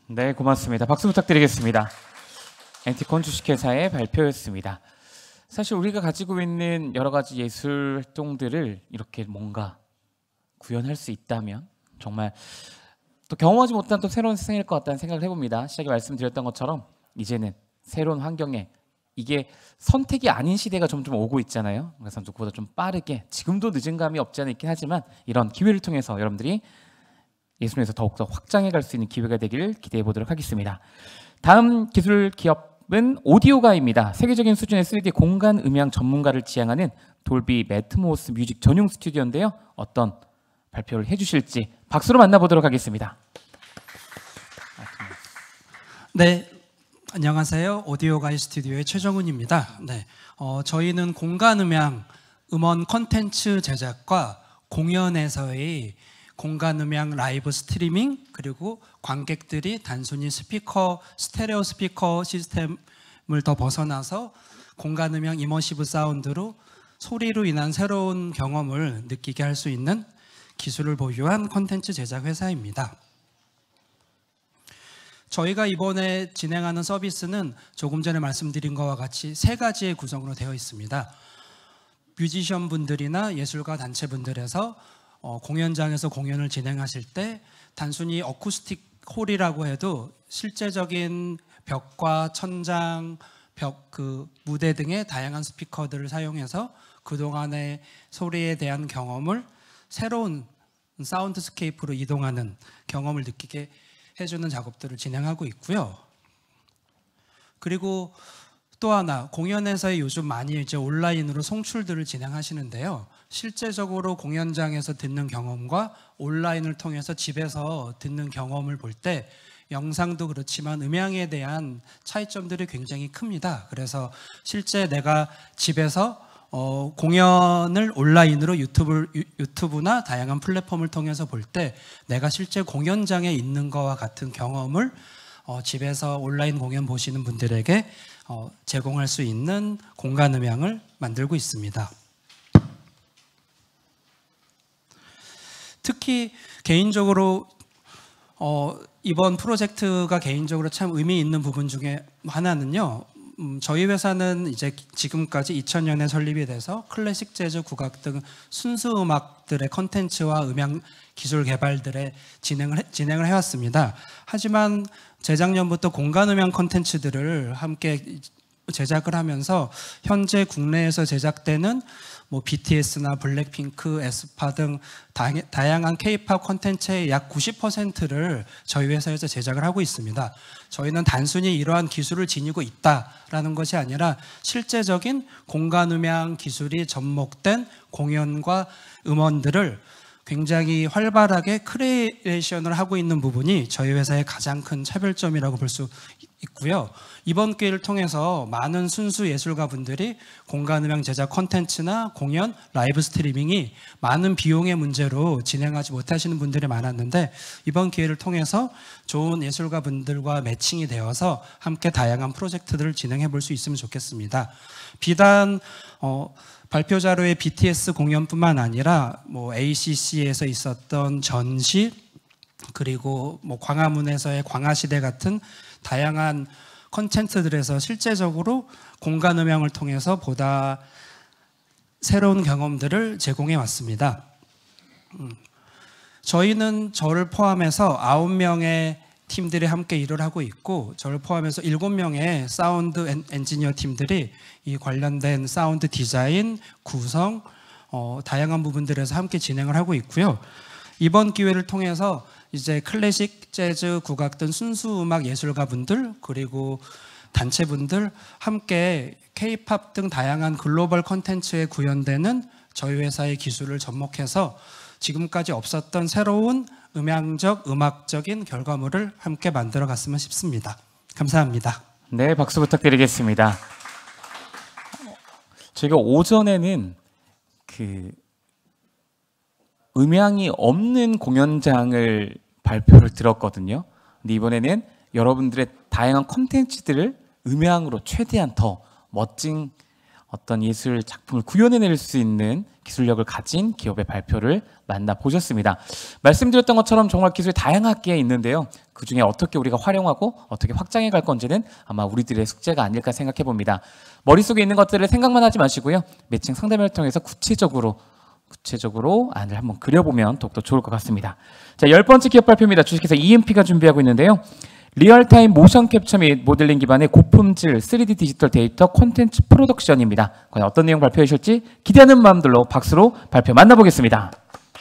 네, 고맙습니다. 박수 부탁드리겠습니다. 엔티콘 주식회사의 발표였습니다. 사실 우리가 가지고 있는 여러 가지 예술 활동들을 이렇게 뭔가 구현할 수 있다면 정말 또 경험하지 못한 또 새로운 세상일 것 같다는 생각을 해봅니다. 시작에 말씀드렸던 것처럼 이제는 새로운 환경에 이게 선택이 아닌 시대가 점점 오고 있잖아요. 그래서 누구보다 좀 빠르게, 지금도 늦은 감이 없지 않아 있긴 하지만 이런 기회를 통해서 여러분들이 예술에서 더욱더 확장해 갈 수 있는 기회가 되길 기대해 보도록 하겠습니다. 다음 기술 기업은 오디오가입니다. 세계적인 수준의 쓰리디 공간 음향 전문가를 지향하는 돌비 매트모스 뮤직 전용 스튜디오인데요. 어떤 발표를 해주실지 박수로 만나보도록 하겠습니다. 네, 안녕하세요. 오디오가이 스튜디오의 최정훈입니다. 네, 어, 저희는 공간 음향, 음원 콘텐츠 제작과 공연에서의 공간 음향 라이브 스트리밍, 그리고 관객들이 단순히 스피커, 스테레오 스피커 시스템을 더 벗어나서 공간 음향 이머시브 사운드로 소리로 인한 새로운 경험을 느끼게 할 수 있는 기술을 보유한 콘텐츠 제작 회사입니다. 저희가 이번에 진행하는 서비스는 조금 전에 말씀드린 것과 같이 세 가지의 구성으로 되어 있습니다. 뮤지션 분들이나 예술가 단체 분들에서 어, 공연장에서 공연을 진행하실 때 단순히 어쿠스틱 홀이라고 해도 실제적인 벽과 천장, 벽, 그 무대 등의 다양한 스피커들을 사용해서 그동안의 소리에 대한 경험을 새로운 사운드스케이프로 이동하는 경험을 느끼게 해주는 작업들을 진행하고 있고요. 그리고 또 하나, 공연에서 요즘 많이 이제 온라인으로 송출들을 진행하시는데요. 실제적으로 공연장에서 듣는 경험과 온라인을 통해서 집에서 듣는 경험을 볼 때 영상도 그렇지만 음향에 대한 차이점들이 굉장히 큽니다. 그래서 실제 내가 집에서 어, 공연을 온라인으로 유튜브, 유, 유튜브나 다양한 플랫폼을 통해서 볼 때 내가 실제 공연장에 있는 것과 같은 경험을 어, 집에서 온라인 공연 보시는 분들에게 어, 제공할 수 있는 공간 음향을 만들고 있습니다. 특히 개인적으로 어, 이번 프로젝트가 개인적으로 참 의미 있는 부분 중에 하나는요. 음, 저희 회사는 이제 지금까지 이천 년에 설립이 돼서 클래식 재즈, 국악 등 순수 음악들의 컨텐츠와 음향 기술 개발들의 진행을 해, 진행을 해왔습니다. 하지만 재작년부터 공간 음향 컨텐츠들을 함께 제작을 하면서 현재 국내에서 제작되는 뭐 비티에스나 블랙핑크, 에스파 등 다양한 케이팝 콘텐츠의 약 구십 퍼센트를 저희 회사에서 제작을 하고 있습니다. 저희는 단순히 이러한 기술을 지니고 있다라는 것이 아니라 실제적인 공간 음향 기술이 접목된 공연과 음원들을 굉장히 활발하게 크리에이션을 하고 있는 부분이 저희 회사의 가장 큰 차별점이라고 볼 수 있고요. 이번 기회를 통해서 많은 순수 예술가 분들이 공간 음향 제작 콘텐츠나 공연, 라이브 스트리밍이 많은 비용의 문제로 진행하지 못하시는 분들이 많았는데 이번 기회를 통해서 좋은 예술가 분들과 매칭이 되어서 함께 다양한 프로젝트들을 진행해 볼 수 있으면 좋겠습니다. 비단 어, 발표 자료의 비티에스 공연뿐만 아니라 뭐 에이씨씨에서 있었던 전시, 그리고 뭐 광화문에서의 광화시대 같은 다양한 콘텐츠들에서 실제적으로 공간 음향을 통해서 보다 새로운 경험들을 제공해 왔습니다. 음, 저희는 저를 포함해서 아홉 명의 팀들이 함께 일을 하고 있고 저를 포함해서 일곱 명의 사운드 엔, 엔지니어 팀들이 이 관련된 사운드 디자인, 구성, 어, 다양한 부분들에서 함께 진행을 하고 있고요. 이번 기회를 통해서 이제 클래식, 재즈, 국악 등 순수 음악 예술가 분들 그리고 단체분들 함께 케이팝 등 다양한 글로벌 콘텐츠에 구현되는 저희 회사의 기술을 접목해서 지금까지 없었던 새로운 음향적, 음악적인 결과물을 함께 만들어 갔으면 싶습니다. 감사합니다. 네, 박수 부탁드리겠습니다. 저희가 오전에는 그 음향이 없는 공연장을 발표를 들었거든요. 근데 이번에는 여러분들의 다양한 콘텐츠들을 음향으로 최대한 더 멋진 어떤 예술 작품을 구현해낼 수 있는 기술력을 가진 기업의 발표를 만나보셨습니다. 말씀드렸던 것처럼 정말 기술이 다양하게 있는데요. 그중에 어떻게 우리가 활용하고 어떻게 확장해 갈 건지는 아마 우리들의 숙제가 아닐까 생각해 봅니다. 머릿속에 있는 것들을 생각만 하지 마시고요. 매칭 상담을 통해서 구체적으로 구체적으로 안을 한번 그려보면 더욱더 좋을 것 같습니다. 자, 열 번째 기업 발표입니다. 주식회사 이엠피가 준비하고 있는데요. 리얼타임 모션 캡처 및 모델링 기반의 고품질 쓰리디 디지털 데이터 콘텐츠 프로덕션입니다. 과연 어떤 내용 발표해 주실지 기대하는 마음들로 박수로 발표 만나보겠습니다.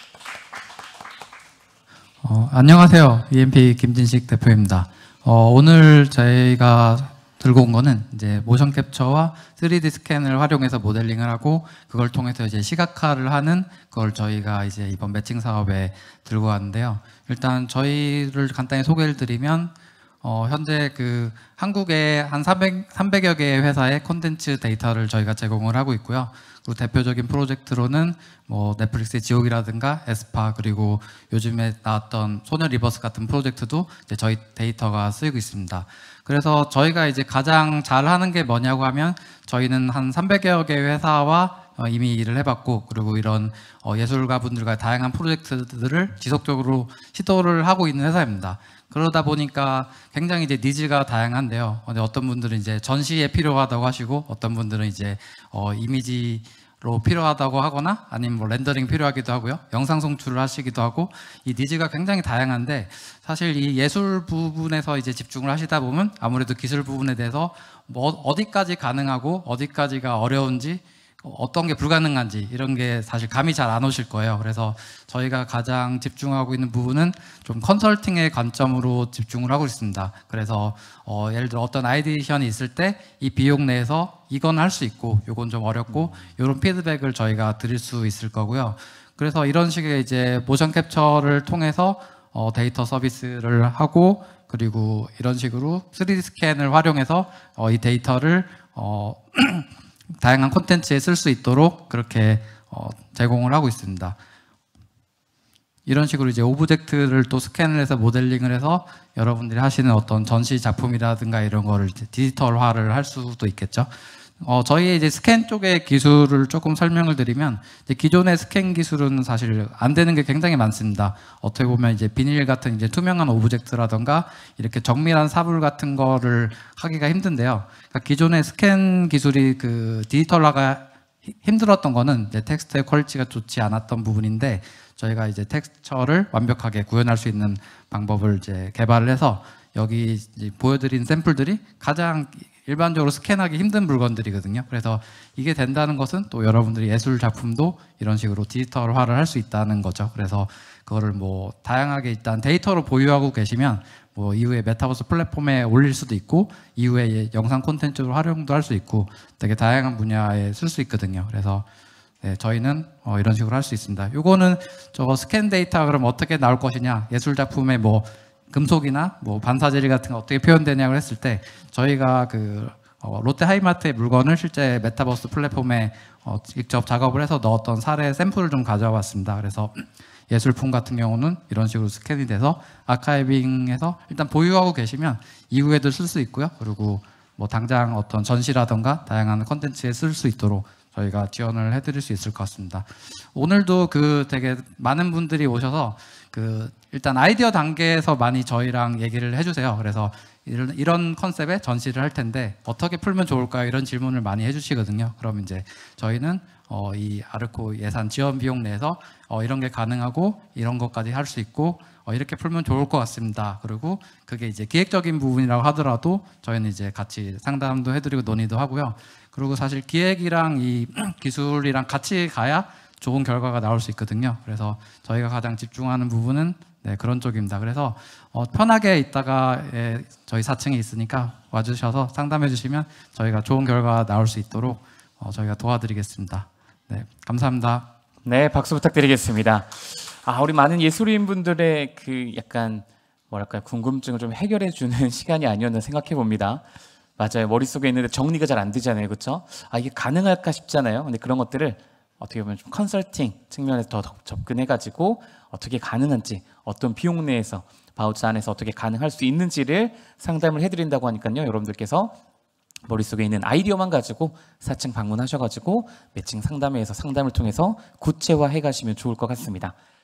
어, 안녕하세요. 이엠피 김진식 대표입니다. 어, 오늘 저희가 들고 온 거는 이제 모션 캡처와 쓰리디 스캔을 활용해서 모델링을 하고 그걸 통해서 이제 시각화를 하는 그걸 저희가 이제 이번 매칭 사업에 들고 왔는데요. 일단 저희를 간단히 소개를 드리면 어, 현재 그 한국에 한 삼백, 삼백여 개의 회사의 콘텐츠 데이터를 저희가 제공을 하고 있고요. 그리고 대표적인 프로젝트로는 뭐 넷플릭스의 지옥이라든가 에스파 그리고 요즘에 나왔던 소녀 리버스 같은 프로젝트도 이제 저희 데이터가 쓰이고 있습니다. 그래서 저희가 이제 가장 잘하는 게 뭐냐고 하면 저희는 한 삼백여 개의 회사와 어, 이미 일을 해봤고 그리고 이런 어, 예술가 분들과 다양한 프로젝트들을 지속적으로 시도를 하고 있는 회사입니다. 그러다 보니까 굉장히 이제 니즈가 다양한데요. 근데 어떤 분들은 이제 전시에 필요하다고 하시고 어떤 분들은 이제 어, 이미지로 필요하다고 하거나 아니면 뭐 렌더링 필요하기도 하고요. 영상 송출을 하시기도 하고 이 니즈가 굉장히 다양한데 사실 이 예술 부분에서 이제 집중을 하시다 보면 아무래도 기술 부분에 대해서 뭐 어디까지 가능하고 어디까지가 어려운지 어떤 게 불가능한지 이런 게 사실 감이 잘 안 오실 거예요. 그래서 저희가 가장 집중하고 있는 부분은 좀 컨설팅의 관점으로 집중을 하고 있습니다. 그래서 어, 예를 들어 어떤 아이디션이 있을 때 이 비용 내에서 이건 할 수 있고 이건 좀 어렵고 이런 피드백을 저희가 드릴 수 있을 거고요. 그래서 이런 식의 이제 모션 캡처를 통해서 어, 데이터 서비스를 하고 그리고 이런 식으로 쓰리디 스캔을 활용해서 어, 이 데이터를 어, 다양한 콘텐츠에 쓸 수 있도록 그렇게 어, 제공을 하고 있습니다. 이런 식으로 이제 오브젝트를 또 스캔을 해서 모델링을 해서 여러분들이 하시는 어떤 전시 작품이라든가 이런 거를 이제 디지털화를 할 수도 있겠죠. 어, 저희의 이제 스캔 쪽의 기술을 조금 설명을 드리면 이제 기존의 스캔 기술은 사실 안 되는 게 굉장히 많습니다. 어떻게 보면 이제 비닐 같은 이제 투명한 오브젝트라던가 이렇게 정밀한 사물 같은 거를 하기가 힘든데요. 그러니까 기존의 스캔 기술이 그 디지털화가 힘들었던 거는 이제 텍스트의 퀄리티가 좋지 않았던 부분인데 저희가 이제 텍스처를 완벽하게 구현할 수 있는 방법을 이제 개발을 해서 여기 이제 보여드린 샘플들이 가장 일반적으로 스캔하기 힘든 물건들이거든요. 그래서 이게 된다는 것은 또 여러분들이 예술 작품도 이런 식으로 디지털화를 할 수 있다는 거죠. 그래서 그거를 뭐 다양하게 일단 데이터로 보유하고 계시면 뭐 이후에 메타버스 플랫폼에 올릴 수도 있고 이후에 영상 콘텐츠로 활용도 할 수 있고 되게 다양한 분야에 쓸 수 있거든요. 그래서 네, 저희는 어, 이런 식으로 할 수 있습니다. 요거는 저거 스캔 데이터 그럼 어떻게 나올 것이냐, 예술 작품의 뭐 금속이나 뭐 반사재질 같은 거 어떻게 표현되냐고 했을 때 저희가 그 어, 롯데 하이마트의 물건을 실제 메타버스 플랫폼에 어, 직접 작업을 해서 넣었던 사례 샘플을 좀 가져와 봤습니다. 그래서 예술품 같은 경우는 이런 식으로 스캔이 돼서 아카이빙해서 일단 보유하고 계시면 이후에도 쓸 수 있고요. 그리고 뭐 당장 어떤 전시라던가 다양한 컨텐츠에 쓸 수 있도록 저희가 지원을 해드릴 수 있을 것 같습니다. 오늘도 그 되게 많은 분들이 오셔서 그 일단 아이디어 단계에서 많이 저희랑 얘기를 해주세요. 그래서 이런, 이런 컨셉의 전시를 할 텐데 어떻게 풀면 좋을까요? 이런 질문을 많이 해주시거든요. 그럼 이제 저희는 어, 이 아르코 예산 지원 비용 내에서 어, 이런 게 가능하고 이런 것까지 할 수 있고 어, 이렇게 풀면 좋을 것 같습니다. 그리고 그게 이제 기획적인 부분이라고 하더라도 저희는 이제 같이 상담도 해드리고 논의도 하고요. 그리고 사실 기획이랑 이 기술이랑 같이 가야 좋은 결과가 나올 수 있거든요. 그래서 저희가 가장 집중하는 부분은 네, 그런 쪽입니다. 그래서 어, 편하게 있다가 예, 저희 사 층에 있으니까 와주셔서 상담해 주시면 저희가 좋은 결과 나올 수 있도록 어, 저희가 도와드리겠습니다. 네, 감사합니다. 네, 박수 부탁드리겠습니다. 아, 우리 많은 예술인 분들의 그 약간 뭐랄까요, 궁금증을 좀 해결해 주는 시간이 아니었나 생각해 봅니다. 맞아요. 머릿속에 있는데 정리가 잘 안 되잖아요. 그렇죠? 아, 이게 가능할까 싶잖아요. 근데 그런 것들을 어떻게 보면 좀 컨설팅 측면에서 더 접근해 가지고 어떻게 가능한지, 어떤 비용 내에서 바우처 안에서 어떻게 가능할 수 있는지를 상담을 해드린다고 하니까요. 여러분들께서 머릿속에 있는 아이디어만 가지고 사 층 방문하셔가지고 매칭 상담회에서 상담을 통해서 구체화해 가시면 좋을 것 같습니다.